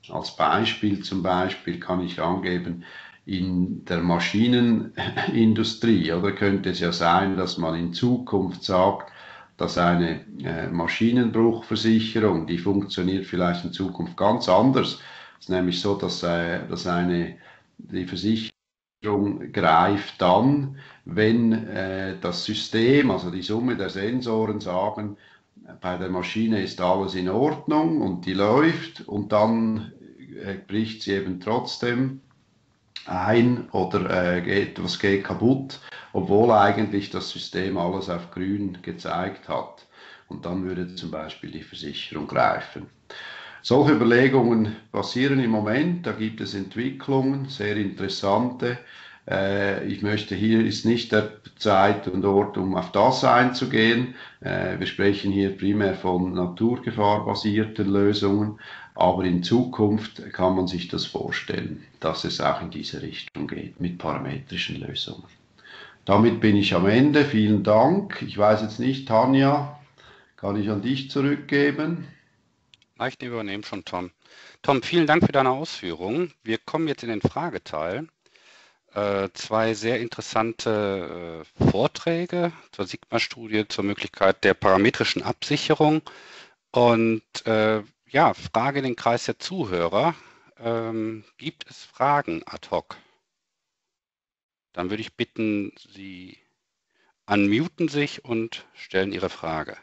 Speaker 4: Als Beispiel zum Beispiel kann ich angeben, in der Maschinenindustrie, oder könnte es ja sein, dass man in Zukunft sagt, dass eine äh, Maschinenbruchversicherung, die funktioniert vielleicht in Zukunft ganz anders. Es ist nämlich so, dass, äh, dass eine, die Versicherung greift dann, wenn äh, das System, also die Summe der Sensoren sagen, bei der Maschine ist alles in Ordnung und die läuft und dann äh, bricht sie eben trotzdem ein oder äh, etwas geht kaputt, obwohl eigentlich das System alles auf grün gezeigt hat. Und dann würde zum Beispiel die Versicherung greifen. Solche Überlegungen passieren im Moment, da gibt es Entwicklungen, sehr interessante. Äh, ich möchte hier ist nicht der Zeit und Ort, um auf das einzugehen. Äh, wir sprechen hier primär von naturgefahrbasierten Lösungen, aber in Zukunft kann man sich das vorstellen, dass es auch in diese Richtung geht mit parametrischen Lösungen. Damit bin ich am Ende. Vielen Dank. Ich weiß jetzt nicht, Tanja, kann ich an dich zurückgeben?
Speaker 1: Ich übernehme schon, Tom. Tom, vielen Dank für deine Ausführungen. Wir kommen jetzt in den Frageteil. Äh, zwei sehr interessante äh, Vorträge zur Sigma-Studie zur Möglichkeit der parametrischen Absicherung. Und äh, ja, Frage in den Kreis der Zuhörer. Ähm, gibt es Fragen ad hoc? Dann würde ich bitten, Sie unmuten sich und stellen Ihre Frage.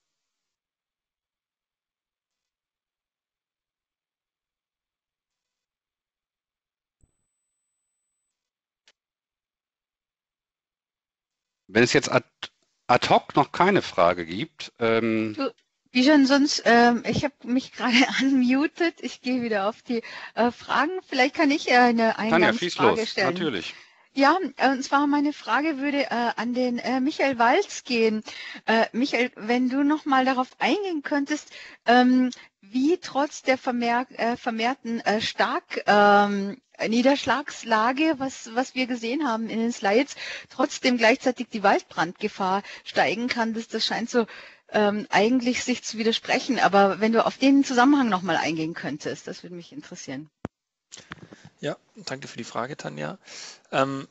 Speaker 1: Wenn es jetzt ad, ad hoc noch keine Frage gibt. Ähm,
Speaker 5: du, Bijan, sonst, ähm, ich habe mich gerade unmuted. Ich gehe wieder auf die äh, Fragen. Vielleicht kann ich äh, eine Eingangsfrage stellen.
Speaker 1: Natürlich.
Speaker 5: Ja, und zwar meine Frage würde äh, an den äh, Michael Walz gehen. Äh, Michael, wenn du noch mal darauf eingehen könntest, ähm, wie trotz der vermehr, äh, vermehrten äh, stark ähm, Niederschlagslage, was, was wir gesehen haben in den Slides, trotzdem gleichzeitig die Waldbrandgefahr steigen kann. Das, das scheint so ähm, eigentlich sich zu widersprechen. Aber wenn du auf den Zusammenhang noch mal eingehen könntest, das würde mich interessieren.
Speaker 3: Ja, danke für die Frage, Tanja. Ähm,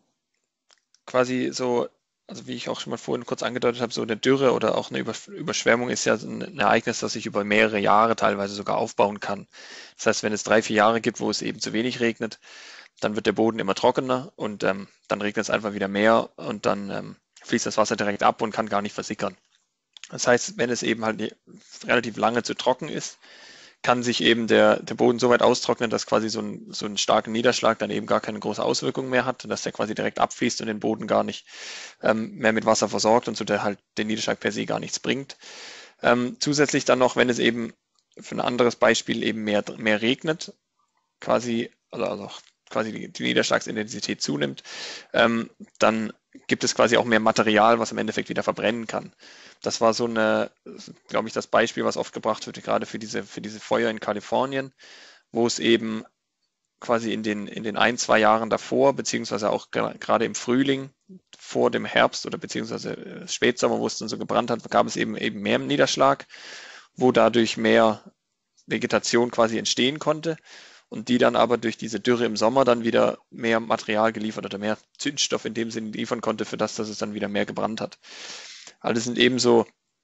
Speaker 3: quasi so, also wie ich auch schon mal vorhin kurz angedeutet habe, so eine Dürre oder auch eine Überschwemmung ist ja ein Ereignis, das sich über mehrere Jahre teilweise sogar aufbauen kann. Das heißt, wenn es drei, vier Jahre gibt, wo es eben zu wenig regnet, dann wird der Boden immer trockener und ähm, dann regnet es einfach wieder mehr und dann ähm, fließt das Wasser direkt ab und kann gar nicht versickern. Das heißt, wenn es eben halt relativ lange zu trocken ist, kann sich eben der, der Boden so weit austrocknen, dass quasi so ein, so ein starker Niederschlag dann eben gar keine große Auswirkung mehr hat, dass der quasi direkt abfließt und den Boden gar nicht ähm, mehr mit Wasser versorgt und so der halt den Niederschlag per se gar nichts bringt. Ähm, zusätzlich dann noch, wenn es eben, für ein anderes Beispiel, eben mehr, mehr regnet, quasi, also, also quasi die, die Niederschlagsintensität zunimmt, ähm, dann gibt es quasi auch mehr Material, was im Endeffekt wieder verbrennen kann. Das war so eine, glaube ich, das Beispiel, was oft gebracht wird, gerade für diese, für diese Feuer in Kalifornien, wo es eben quasi in den, in den ein, zwei Jahren davor, beziehungsweise auch gerade im Frühling, vor dem Herbst oder beziehungsweise Spätsommer, wo es dann so gebrannt hat, gab es eben, eben mehr Niederschlag, wo dadurch mehr Vegetation quasi entstehen konnte und die dann aber durch diese Dürre im Sommer dann wieder mehr Material geliefert oder mehr Zündstoff in dem Sinne liefern konnte, für das, dass es dann wieder mehr gebrannt hat. Also das sind ebenso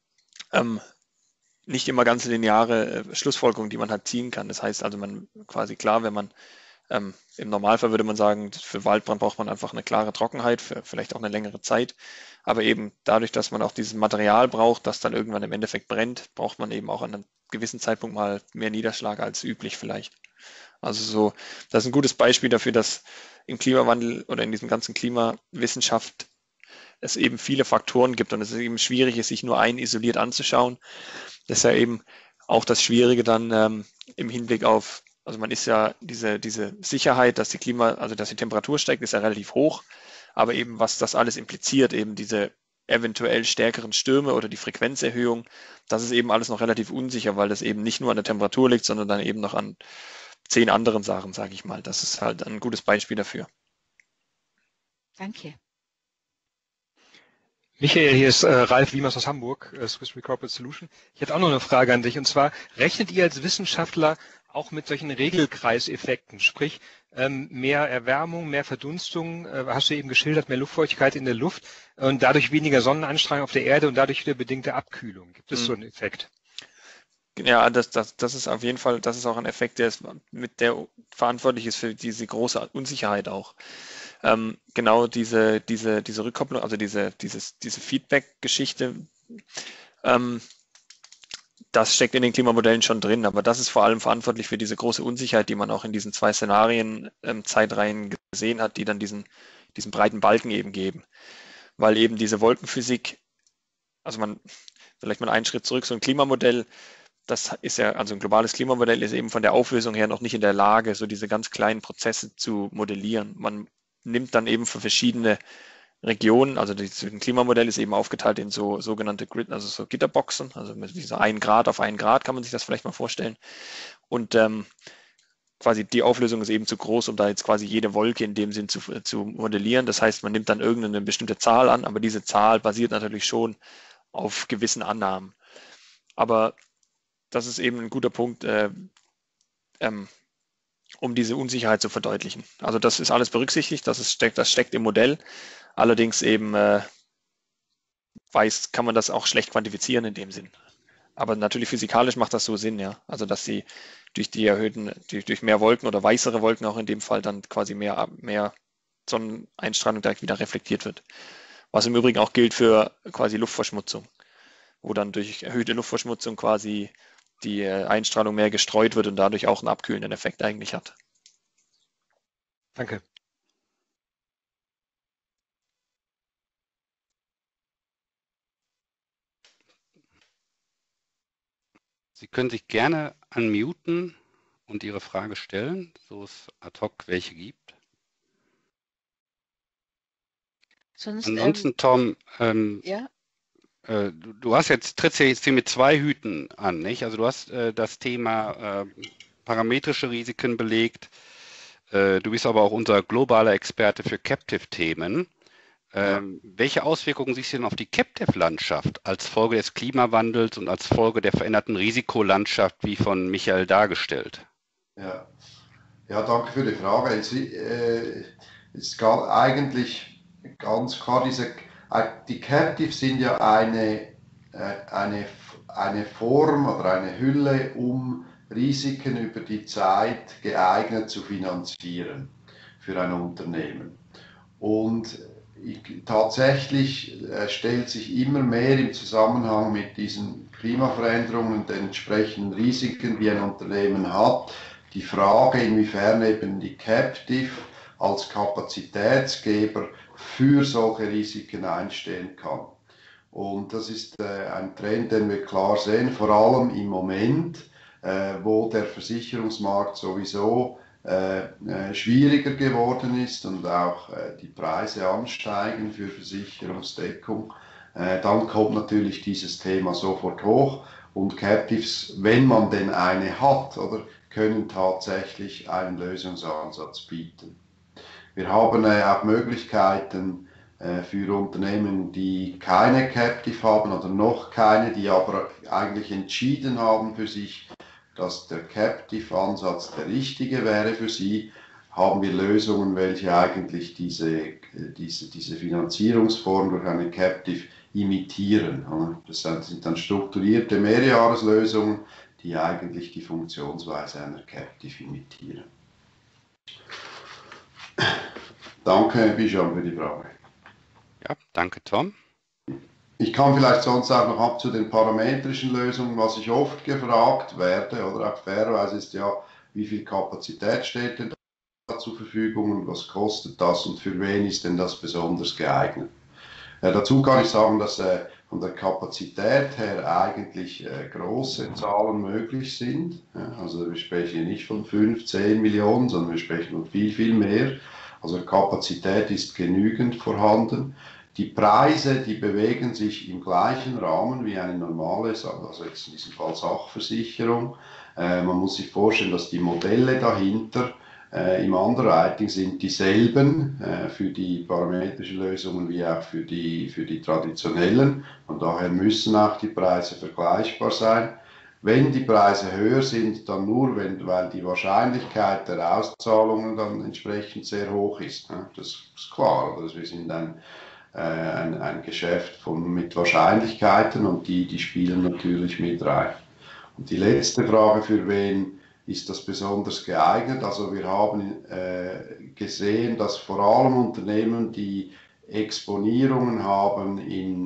Speaker 3: ähm, nicht immer ganz lineare äh, Schlussfolgerungen, die man halt ziehen kann. Das heißt also, man quasi klar, wenn man ähm, im Normalfall würde man sagen, für Waldbrand braucht man einfach eine klare Trockenheit, für vielleicht auch eine längere Zeit. Aber eben dadurch, dass man auch dieses Material braucht, das dann irgendwann im Endeffekt brennt, braucht man eben auch an einem gewissen Zeitpunkt mal mehr Niederschlag als üblich vielleicht. Also so, das ist ein gutes Beispiel dafür, dass im Klimawandel oder in diesem ganzen Klimawissenschaft es eben viele Faktoren gibt und es ist eben schwierig ist, sich nur einen isoliert anzuschauen. Das ist ja eben auch das Schwierige dann ähm, im Hinblick auf, also man ist ja diese, diese Sicherheit, dass die Klima, also dass die Temperatur steigt, ist ja relativ hoch, aber eben was das alles impliziert, eben diese eventuell stärkeren Stürme oder die Frequenzerhöhung, das ist eben alles noch relativ unsicher, weil das eben nicht nur an der Temperatur liegt, sondern dann eben noch an zehn anderen Sachen, sage ich mal. Das ist halt ein gutes Beispiel dafür.
Speaker 5: Danke.
Speaker 6: Michael, hier ist äh, Ralf Wiemers aus Hamburg, äh, Swiss Re Corporate Solution. Ich hätte auch noch eine Frage an dich, und zwar, rechnet ihr als Wissenschaftler auch mit solchen Regelkreiseffekten, sprich ähm, mehr Erwärmung, mehr Verdunstung, äh, hast du eben geschildert, mehr Luftfeuchtigkeit in der Luft und dadurch weniger Sonneneinstrahlung auf der Erde und dadurch wieder bedingte Abkühlung. Gibt es
Speaker 3: Mhm.
Speaker 6: so einen Effekt?
Speaker 3: Ja, das, das, das ist auf jeden Fall, das ist auch ein Effekt, der ist, mit der verantwortlich ist für diese große Unsicherheit auch. Ähm, genau diese, diese, diese Rückkopplung, also diese, dieses, diese Feedback-Geschichte, ähm, das steckt in den Klimamodellen schon drin, aber das ist vor allem verantwortlich für diese große Unsicherheit, die man auch in diesen zwei Szenarien, ähm, Zeitreihen gesehen hat, die dann diesen, diesen breiten Balken eben geben. Weil eben diese Wolkenphysik, also man, vielleicht mal einen Schritt zurück, so ein Klimamodell, das ist ja, also ein globales Klimamodell ist eben von der Auflösung her noch nicht in der Lage, so diese ganz kleinen Prozesse zu modellieren. Man nimmt dann eben für verschiedene Regionen, also das Klimamodell ist eben aufgeteilt in so sogenannte Grid, also so Gitterboxen, also mit dieser ein Grad auf ein Grad kann man sich das vielleicht mal vorstellen. Und ähm, quasi die Auflösung ist eben zu groß, um da jetzt quasi jede Wolke in dem Sinn zu, zu modellieren. Das heißt, man nimmt dann irgendeine bestimmte Zahl an, aber diese Zahl basiert natürlich schon auf gewissen Annahmen. Aber das ist eben ein guter Punkt, äh, ähm, um diese Unsicherheit zu verdeutlichen. Also das ist alles berücksichtigt, das, ist, steckt, das steckt im Modell. Allerdings eben äh, weiß, kann man das auch schlecht quantifizieren in dem Sinn. Aber natürlich physikalisch macht das so Sinn, ja. Also dass sie durch die erhöhten, durch, durch mehr Wolken oder weißere Wolken auch in dem Fall dann quasi mehr, mehr Sonneneinstrahlung direkt wieder reflektiert wird. Was im Übrigen auch gilt für quasi Luftverschmutzung, wo dann durch erhöhte Luftverschmutzung quasi die Einstrahlung mehr gestreut wird und dadurch auch einen abkühlenden Effekt eigentlich hat.
Speaker 6: Danke.
Speaker 1: Sie können sich gerne unmuten und Ihre Frage stellen, so es ad hoc welche gibt.
Speaker 5: Sonst,
Speaker 1: Ansonsten,
Speaker 5: ähm,
Speaker 1: Tom, ähm,
Speaker 5: ja,
Speaker 1: äh, du, du hast jetzt, trittst ja jetzt hier mit zwei Hüten an, nicht? Also du hast äh, das Thema äh, parametrische Risiken belegt. Äh, du bist aber auch unser globaler Experte für Captive-Themen. Ähm, ja. Welche Auswirkungen siehst du denn auf die Captive-Landschaft als Folge des Klimawandels und als Folge der veränderten Risikolandschaft, wie von Michael dargestellt?
Speaker 4: Ja, ja, danke für die Frage. Es äh, ist gar, eigentlich ganz klar, diese, die Captives sind ja eine, äh, eine, eine Form oder eine Hülle, um Risiken über die Zeit geeignet zu finanzieren für ein Unternehmen. Und tatsächlich äh, stellt sich immer mehr im Zusammenhang mit diesen Klimaveränderungen und den entsprechenden Risiken, die ein Unternehmen hat, die Frage, inwiefern eben die Captive als Kapazitätsgeber für solche Risiken einstehen kann. Und das ist äh, ein Trend, den wir klar sehen, vor allem im Moment, äh, wo der Versicherungsmarkt sowieso Äh, äh, schwieriger geworden ist und auch äh, die Preise ansteigen für Versicherungsdeckung, äh, dann kommt natürlich dieses Thema sofort hoch und Captives, wenn man denn eine hat, oder, können tatsächlich einen Lösungsansatz bieten. Wir haben äh, auch Möglichkeiten äh, für Unternehmen, die keine Captive haben oder noch keine, die aber eigentlich entschieden haben für sich, dass der Captive-Ansatz der richtige wäre für sie, haben wir Lösungen, welche eigentlich diese, diese, diese Finanzierungsform durch eine Captive imitieren. Das sind dann strukturierte Mehrjahreslösungen, die eigentlich die Funktionsweise einer Captive imitieren. Danke, Bijan, für die Frage.
Speaker 1: Ja, danke, Tom.
Speaker 4: Ich kann vielleicht sonst auch noch ab zu den parametrischen Lösungen, was ich oft gefragt werde, oder auch fairerweise ist ja, wie viel Kapazität steht denn da zur Verfügung und was kostet das und für wen ist denn das besonders geeignet? Äh, dazu kann ich sagen, dass äh, von der Kapazität her eigentlich äh, große Zahlen möglich sind. Ja, also wir sprechen hier nicht von fünf, zehn Millionen, sondern wir sprechen von viel, viel mehr. Also Kapazität ist genügend vorhanden. Die Preise, die bewegen sich im gleichen Rahmen wie eine normale, also jetzt in diesem Fall Sachversicherung. Äh, man muss sich vorstellen, dass die Modelle dahinter äh, im Underwriting sind dieselben äh, für die parametrischen Lösungen wie auch für die, für die traditionellen. Und daher müssen auch die Preise vergleichbar sein. Wenn die Preise höher sind, dann nur, wenn, weil die Wahrscheinlichkeit der Auszahlungen dann entsprechend sehr hoch ist. Ne? Das ist klar, oder? Wir sind ein, äh, ein, ein Geschäft von, mit Wahrscheinlichkeiten und die, die spielen natürlich mit rein. Und die letzte Frage, für wen ist das besonders geeignet? Also wir haben äh, gesehen, dass vor allem Unternehmen, die Exponierungen haben in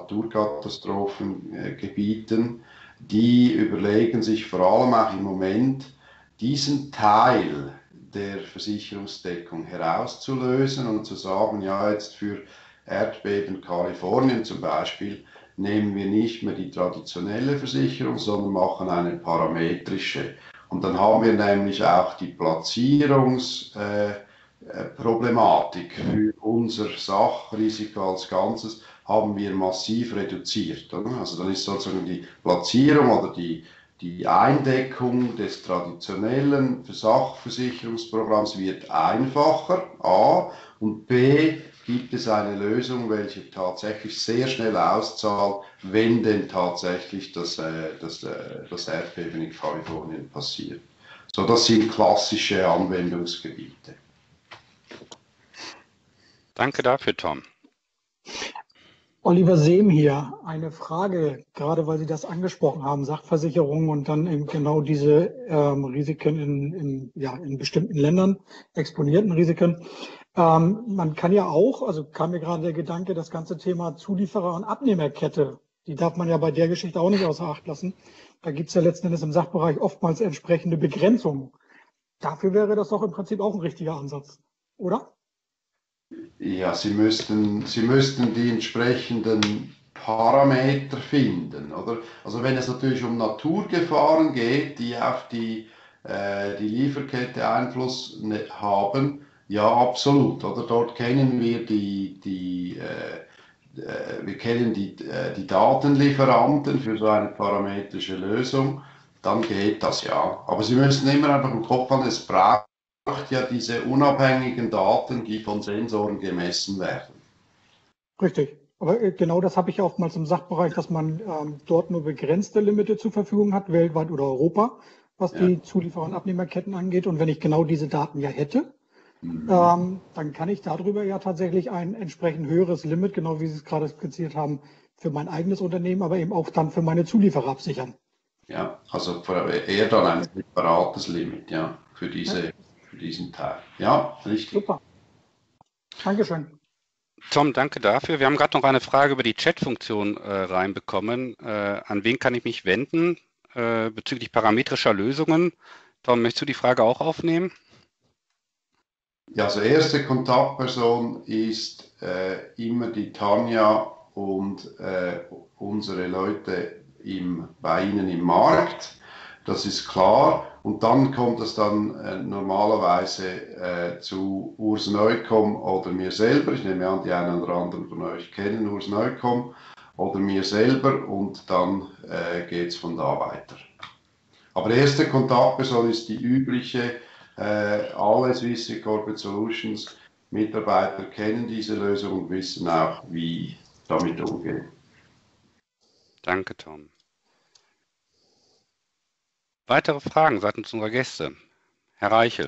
Speaker 4: Naturkatastrophengebieten, die überlegen sich vor allem auch im Moment, diesen Teil der Versicherungsdeckung herauszulösen und zu sagen, ja, jetzt für Erdbeben Kalifornien zum Beispiel nehmen wir nicht mehr die traditionelle Versicherung, sondern machen eine parametrische. Und dann haben wir nämlich auch die Platzierungsproblematik äh, für unser Sachrisiko als Ganzes haben wir massiv reduziert. Oder? Also dann ist sozusagen die Platzierung oder die, die Eindeckung des traditionellen Sachversicherungsprogramms wird einfacher, A, und B, gibt es eine Lösung, welche tatsächlich sehr schnell auszahlt, wenn denn tatsächlich das, äh, das, äh, das Erdbeben in Kalifornien passiert. So, das sind klassische Anwendungsgebiete.
Speaker 1: Danke dafür, Tom.
Speaker 7: Oliver Sehm hier. Eine Frage, gerade weil Sie das angesprochen haben, Sachversicherungen und dann eben genau diese ähm, Risiken in, in, ja, in bestimmten Ländern, exponierten Risiken. Ähm, man kann ja auch, also kam mir gerade der Gedanke, das ganze Thema Zulieferer- und Abnehmerkette, die darf man ja bei der Geschichte auch nicht außer Acht lassen. Da gibt es ja letzten Endes im Sachbereich oftmals entsprechende Begrenzungen. Dafür wäre das doch im Prinzip auch ein richtiger Ansatz, oder?
Speaker 4: Ja, Sie müssten, Sie müssten die entsprechenden Parameter finden, oder? Also wenn es natürlich um Naturgefahren geht, die auf die, äh, die Lieferkette Einfluss haben, ja, absolut, oder? Dort kennen wir die, die, äh, äh, wir kennen die, äh, die Datenlieferanten für so eine parametrische Lösung, dann geht das ja. Aber Sie müssen immer einfach im Kopf haben, es braucht ja diese unabhängigen Daten, die von Sensoren gemessen werden.
Speaker 7: Richtig. Aber genau das habe ich ja oftmals im Sachbereich, dass man ähm, dort nur begrenzte Limite zur Verfügung hat, weltweit oder Europa, was
Speaker 4: Ja.
Speaker 7: die Zulieferer- und Abnehmerketten angeht. Und wenn ich genau diese Daten ja hätte, mhm. ähm, dann kann ich darüber ja tatsächlich ein entsprechend höheres Limit, genau wie Sie es gerade skizziert haben, für mein eigenes Unternehmen, aber eben auch dann für meine Zulieferer absichern.
Speaker 4: Ja, also eher dann ein separates Limit, ja, für diese, ja. für diesen Teil. Ja, richtig.
Speaker 7: Super. Dankeschön.
Speaker 1: Tom, danke dafür. Wir haben gerade noch eine Frage über die Chat-Funktion äh, reinbekommen. Äh, an wen kann ich mich wenden äh, bezüglich parametrischer Lösungen? Tom, möchtest du die Frage auch aufnehmen?
Speaker 4: Ja, also erste Kontaktperson ist äh, immer die Tanja und äh, unsere Leute im, bei Ihnen im Markt. Das ist klar. Und dann kommt es dann äh, normalerweise äh, zu Urs Neukomm oder mir selber. Ich nehme an, die einen oder anderen von euch kennen Urs Neukomm oder mir selber und dann äh, geht es von da weiter. Aber die erste Kontaktperson ist die übliche. Äh, alle Swiss Corporate Solutions Mitarbeiter kennen diese Lösung und wissen auch, wie damit umgehen.
Speaker 1: Danke, Tom. Weitere Fragen seitens unserer Gäste? Herr Reichel.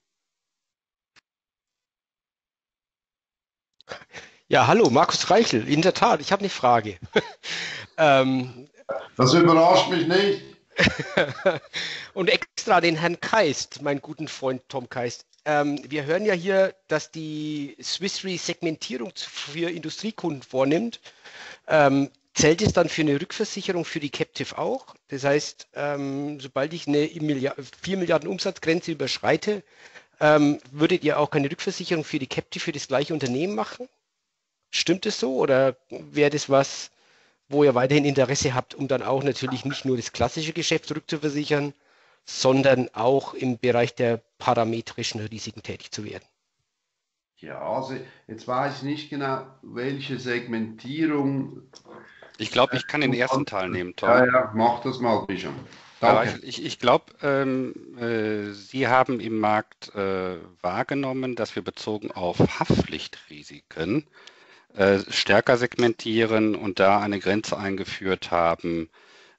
Speaker 8: Ja, hallo, Markus Reichel. In der Tat, ich habe eine Frage. ähm,
Speaker 4: das überrascht mich nicht.
Speaker 8: Und extra den Herrn Keist, meinen guten Freund Tom Keist. Ähm, wir hören ja hier, dass die Swiss Re Segmentierung für Industriekunden vornimmt. Ähm, Zählt es dann für eine Rückversicherung für die Captive auch? Das heißt, ähm, sobald ich eine vier Milliarden Umsatzgrenze überschreite, ähm, würdet ihr auch keine Rückversicherung für die Captive für das gleiche Unternehmen machen? Stimmt es so oder wäre das was, wo ihr weiterhin Interesse habt, um dann auch natürlich nicht nur das klassische Geschäft rückzuversichern, sondern auch im Bereich der parametrischen Risiken tätig zu werden?
Speaker 4: Ja, also jetzt weiß ich nicht genau, welche Segmentierung.
Speaker 1: Ich glaube, ich kann den ersten Teil nehmen, Tom.
Speaker 4: Ja, ja, mach das mal, bitte.
Speaker 1: Danke. Ich, ich glaube, ähm, äh, Sie haben im Markt äh, wahrgenommen, dass wir bezogen auf Haftpflichtrisiken äh, stärker segmentieren und da eine Grenze eingeführt haben,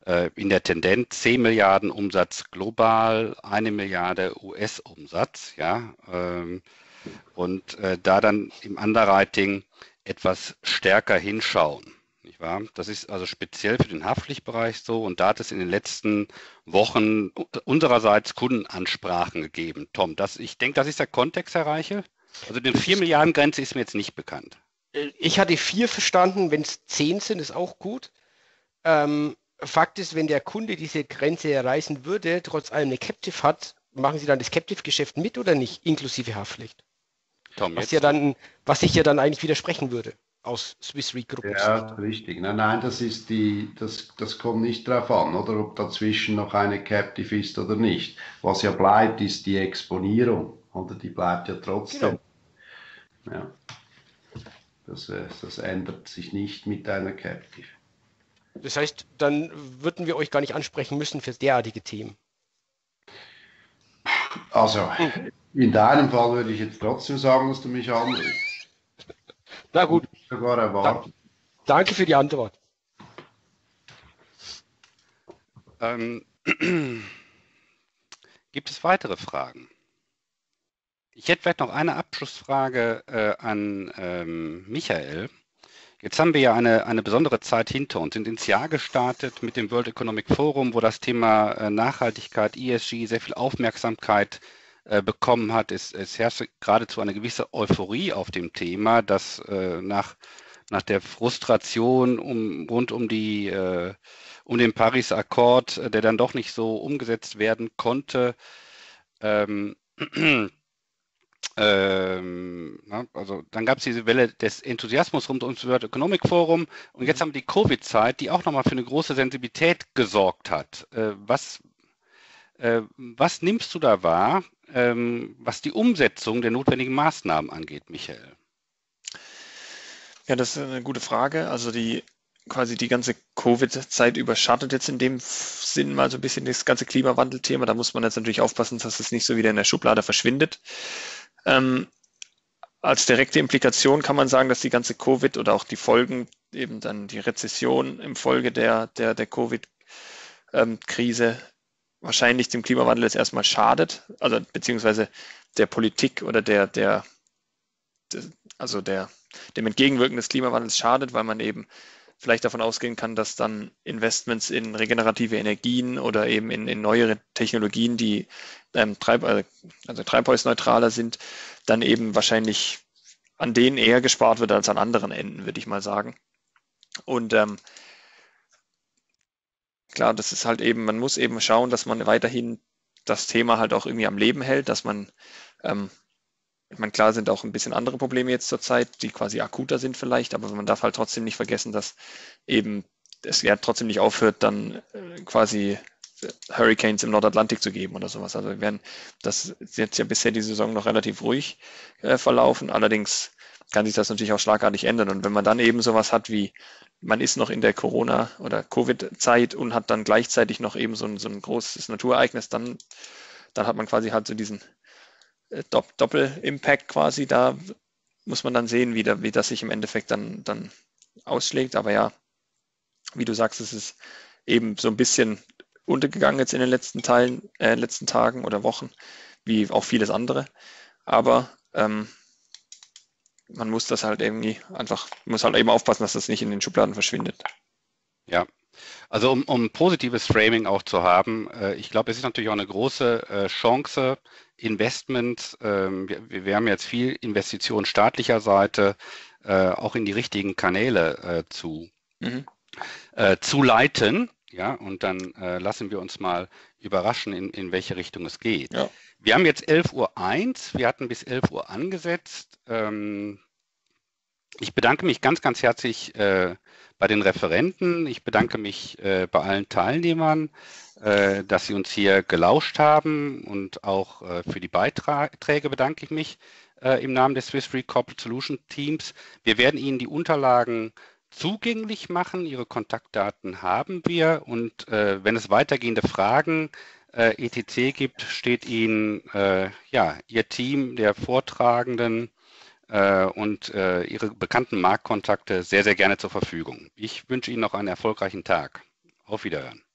Speaker 1: äh, in der Tendenz zehn Milliarden Umsatz global, eine Milliarde U S-Umsatz, ja, ähm, und äh, da dann im Underwriting etwas stärker hinschauen. Nicht wahr? Das ist also speziell für den Haftpflichtbereich so, und da hat es in den letzten Wochen unsererseits Kundenansprachen gegeben. Tom, das, ich denke, das ist der Kontext, Herr Reichel. Also die vier Milliarden Grenze ist mir jetzt nicht bekannt.
Speaker 8: Ich hatte vier verstanden, wenn es zehn sind, ist auch gut. Ähm, Fakt ist, wenn der Kunde diese Grenze erreichen würde, trotz allem eine Captive hat, machen Sie dann das Captive-Geschäft mit oder nicht, inklusive Haftpflicht?
Speaker 1: Tom,
Speaker 8: was, ja dann, was sich ja dann eigentlich widersprechen würde aus Swiss Re Gruppensicht.
Speaker 4: Ja, richtig. Nein, nein, das ist die, das, das kommt nicht darauf an, oder ob dazwischen noch eine Captive ist oder nicht. Was ja bleibt, ist die Exponierung, oder die bleibt ja trotzdem. Genau. Ja. Das, das ändert sich nicht mit einer Captive.
Speaker 8: Das heißt, dann würden wir euch gar nicht ansprechen müssen für derartige Themen.
Speaker 4: Also, in deinem Fall würde ich jetzt trotzdem sagen, dass du mich anrufst.
Speaker 8: Na gut.
Speaker 4: Sogar erwarten.
Speaker 8: Danke für die Antwort.
Speaker 1: Ähm, gibt es weitere Fragen? Ich hätte vielleicht noch eine Abschlussfrage äh, an ähm, Michael. Jetzt haben wir ja eine, eine besondere Zeit hinter uns, sind ins Jahr gestartet mit dem World Economic Forum, wo das Thema äh, Nachhaltigkeit, E S G sehr viel Aufmerksamkeit äh, bekommen hat. Es, es herrscht geradezu eine gewisse Euphorie auf dem Thema, dass äh, nach, nach der Frustration um, rund um, die, äh, um den Paris-Akkord, äh, der dann doch nicht so umgesetzt werden konnte, ähm, Ähm, also dann gab es diese Welle des Enthusiasmus rund ums World Economic Forum, und jetzt haben wir die Covid-Zeit, die auch nochmal für eine große Sensibilität gesorgt hat. Äh, was, äh, was nimmst du da wahr, ähm, was die Umsetzung der notwendigen Maßnahmen angeht, Michael?
Speaker 3: Ja, das ist eine gute Frage. Also die quasi die ganze Covid-Zeit überschattet jetzt in dem Sinn mal so ein bisschen das ganze Klimawandelthema. Da muss man jetzt natürlich aufpassen, dass es nicht so wieder in der Schublade verschwindet. Ähm, als direkte Implikation kann man sagen, dass die ganze Covid oder auch die Folgen, eben dann die Rezession im Folge der, der, der Covid-Krise wahrscheinlich dem Klimawandel jetzt erstmal schadet, also beziehungsweise der Politik oder der, der, der also der, dem Entgegenwirken des Klimawandels schadet, weil man eben vielleicht davon ausgehen kann, dass dann Investments in regenerative Energien oder eben in, in neuere Technologien, die ähm, treib, also treibhausneutraler sind, dann eben wahrscheinlich an denen eher gespart wird als an anderen Enden, würde ich mal sagen. Und ähm, klar, das ist halt eben, man muss eben schauen, dass man weiterhin das Thema halt auch irgendwie am Leben hält, dass man ähm, Ich meine, klar sind auch ein bisschen andere Probleme jetzt zurzeit, die quasi akuter sind vielleicht, aber man darf halt trotzdem nicht vergessen, dass eben es ja trotzdem nicht aufhört, dann quasi Hurricanes im Nordatlantik zu geben oder sowas. Also wir werden, das ist jetzt ja bisher die Saison noch relativ ruhig äh, verlaufen. Allerdings kann sich das natürlich auch schlagartig ändern. Und wenn man dann eben sowas hat wie, man ist noch in der Corona- oder Covid-Zeit und hat dann gleichzeitig noch eben so ein, so ein großes Naturereignis, dann, dann hat man quasi halt so diesen Doppel-Impact quasi. Da muss man dann sehen, wie, da, wie das sich im Endeffekt dann, dann ausschlägt. Aber ja, wie du sagst, es ist eben so ein bisschen untergegangen jetzt in den letzten Teilen, äh, letzten Tagen oder Wochen, wie auch vieles andere. Aber ähm, man muss das halt irgendwie einfach, muss halt eben aufpassen, dass das nicht in den Schubladen verschwindet.
Speaker 1: Ja, also um, um positives Framing auch zu haben, äh, ich glaube, es ist natürlich auch eine große äh, Chance, Investment, ähm, wir, wir haben jetzt viel Investition staatlicher Seite, äh, auch in die richtigen Kanäle äh, zu, mhm. äh, zu leiten. Ja, und dann äh, lassen wir uns mal überraschen, in, in welche Richtung es geht. Ja. Wir haben jetzt elf Uhr eins, wir hatten bis elf Uhr angesetzt. Ähm, ich bedanke mich ganz, ganz herzlich äh, bei den Referenten. Ich bedanke mich äh, bei allen Teilnehmern, äh, dass sie uns hier gelauscht haben, und auch äh, für die Beiträge bedanke ich mich äh, im Namen des Swiss Re Corporate Solutions Teams. Wir werden Ihnen die Unterlagen zugänglich machen. Ihre Kontaktdaten haben wir, und äh, wenn es weitergehende Fragen äh, et cetera gibt, steht Ihnen äh, ja, Ihr Team der Vortragenden äh, und äh, Ihre bekannten Marktkontakte sehr, sehr gerne zur Verfügung. Ich wünsche Ihnen noch einen erfolgreichen Tag. Auf Wiederhören.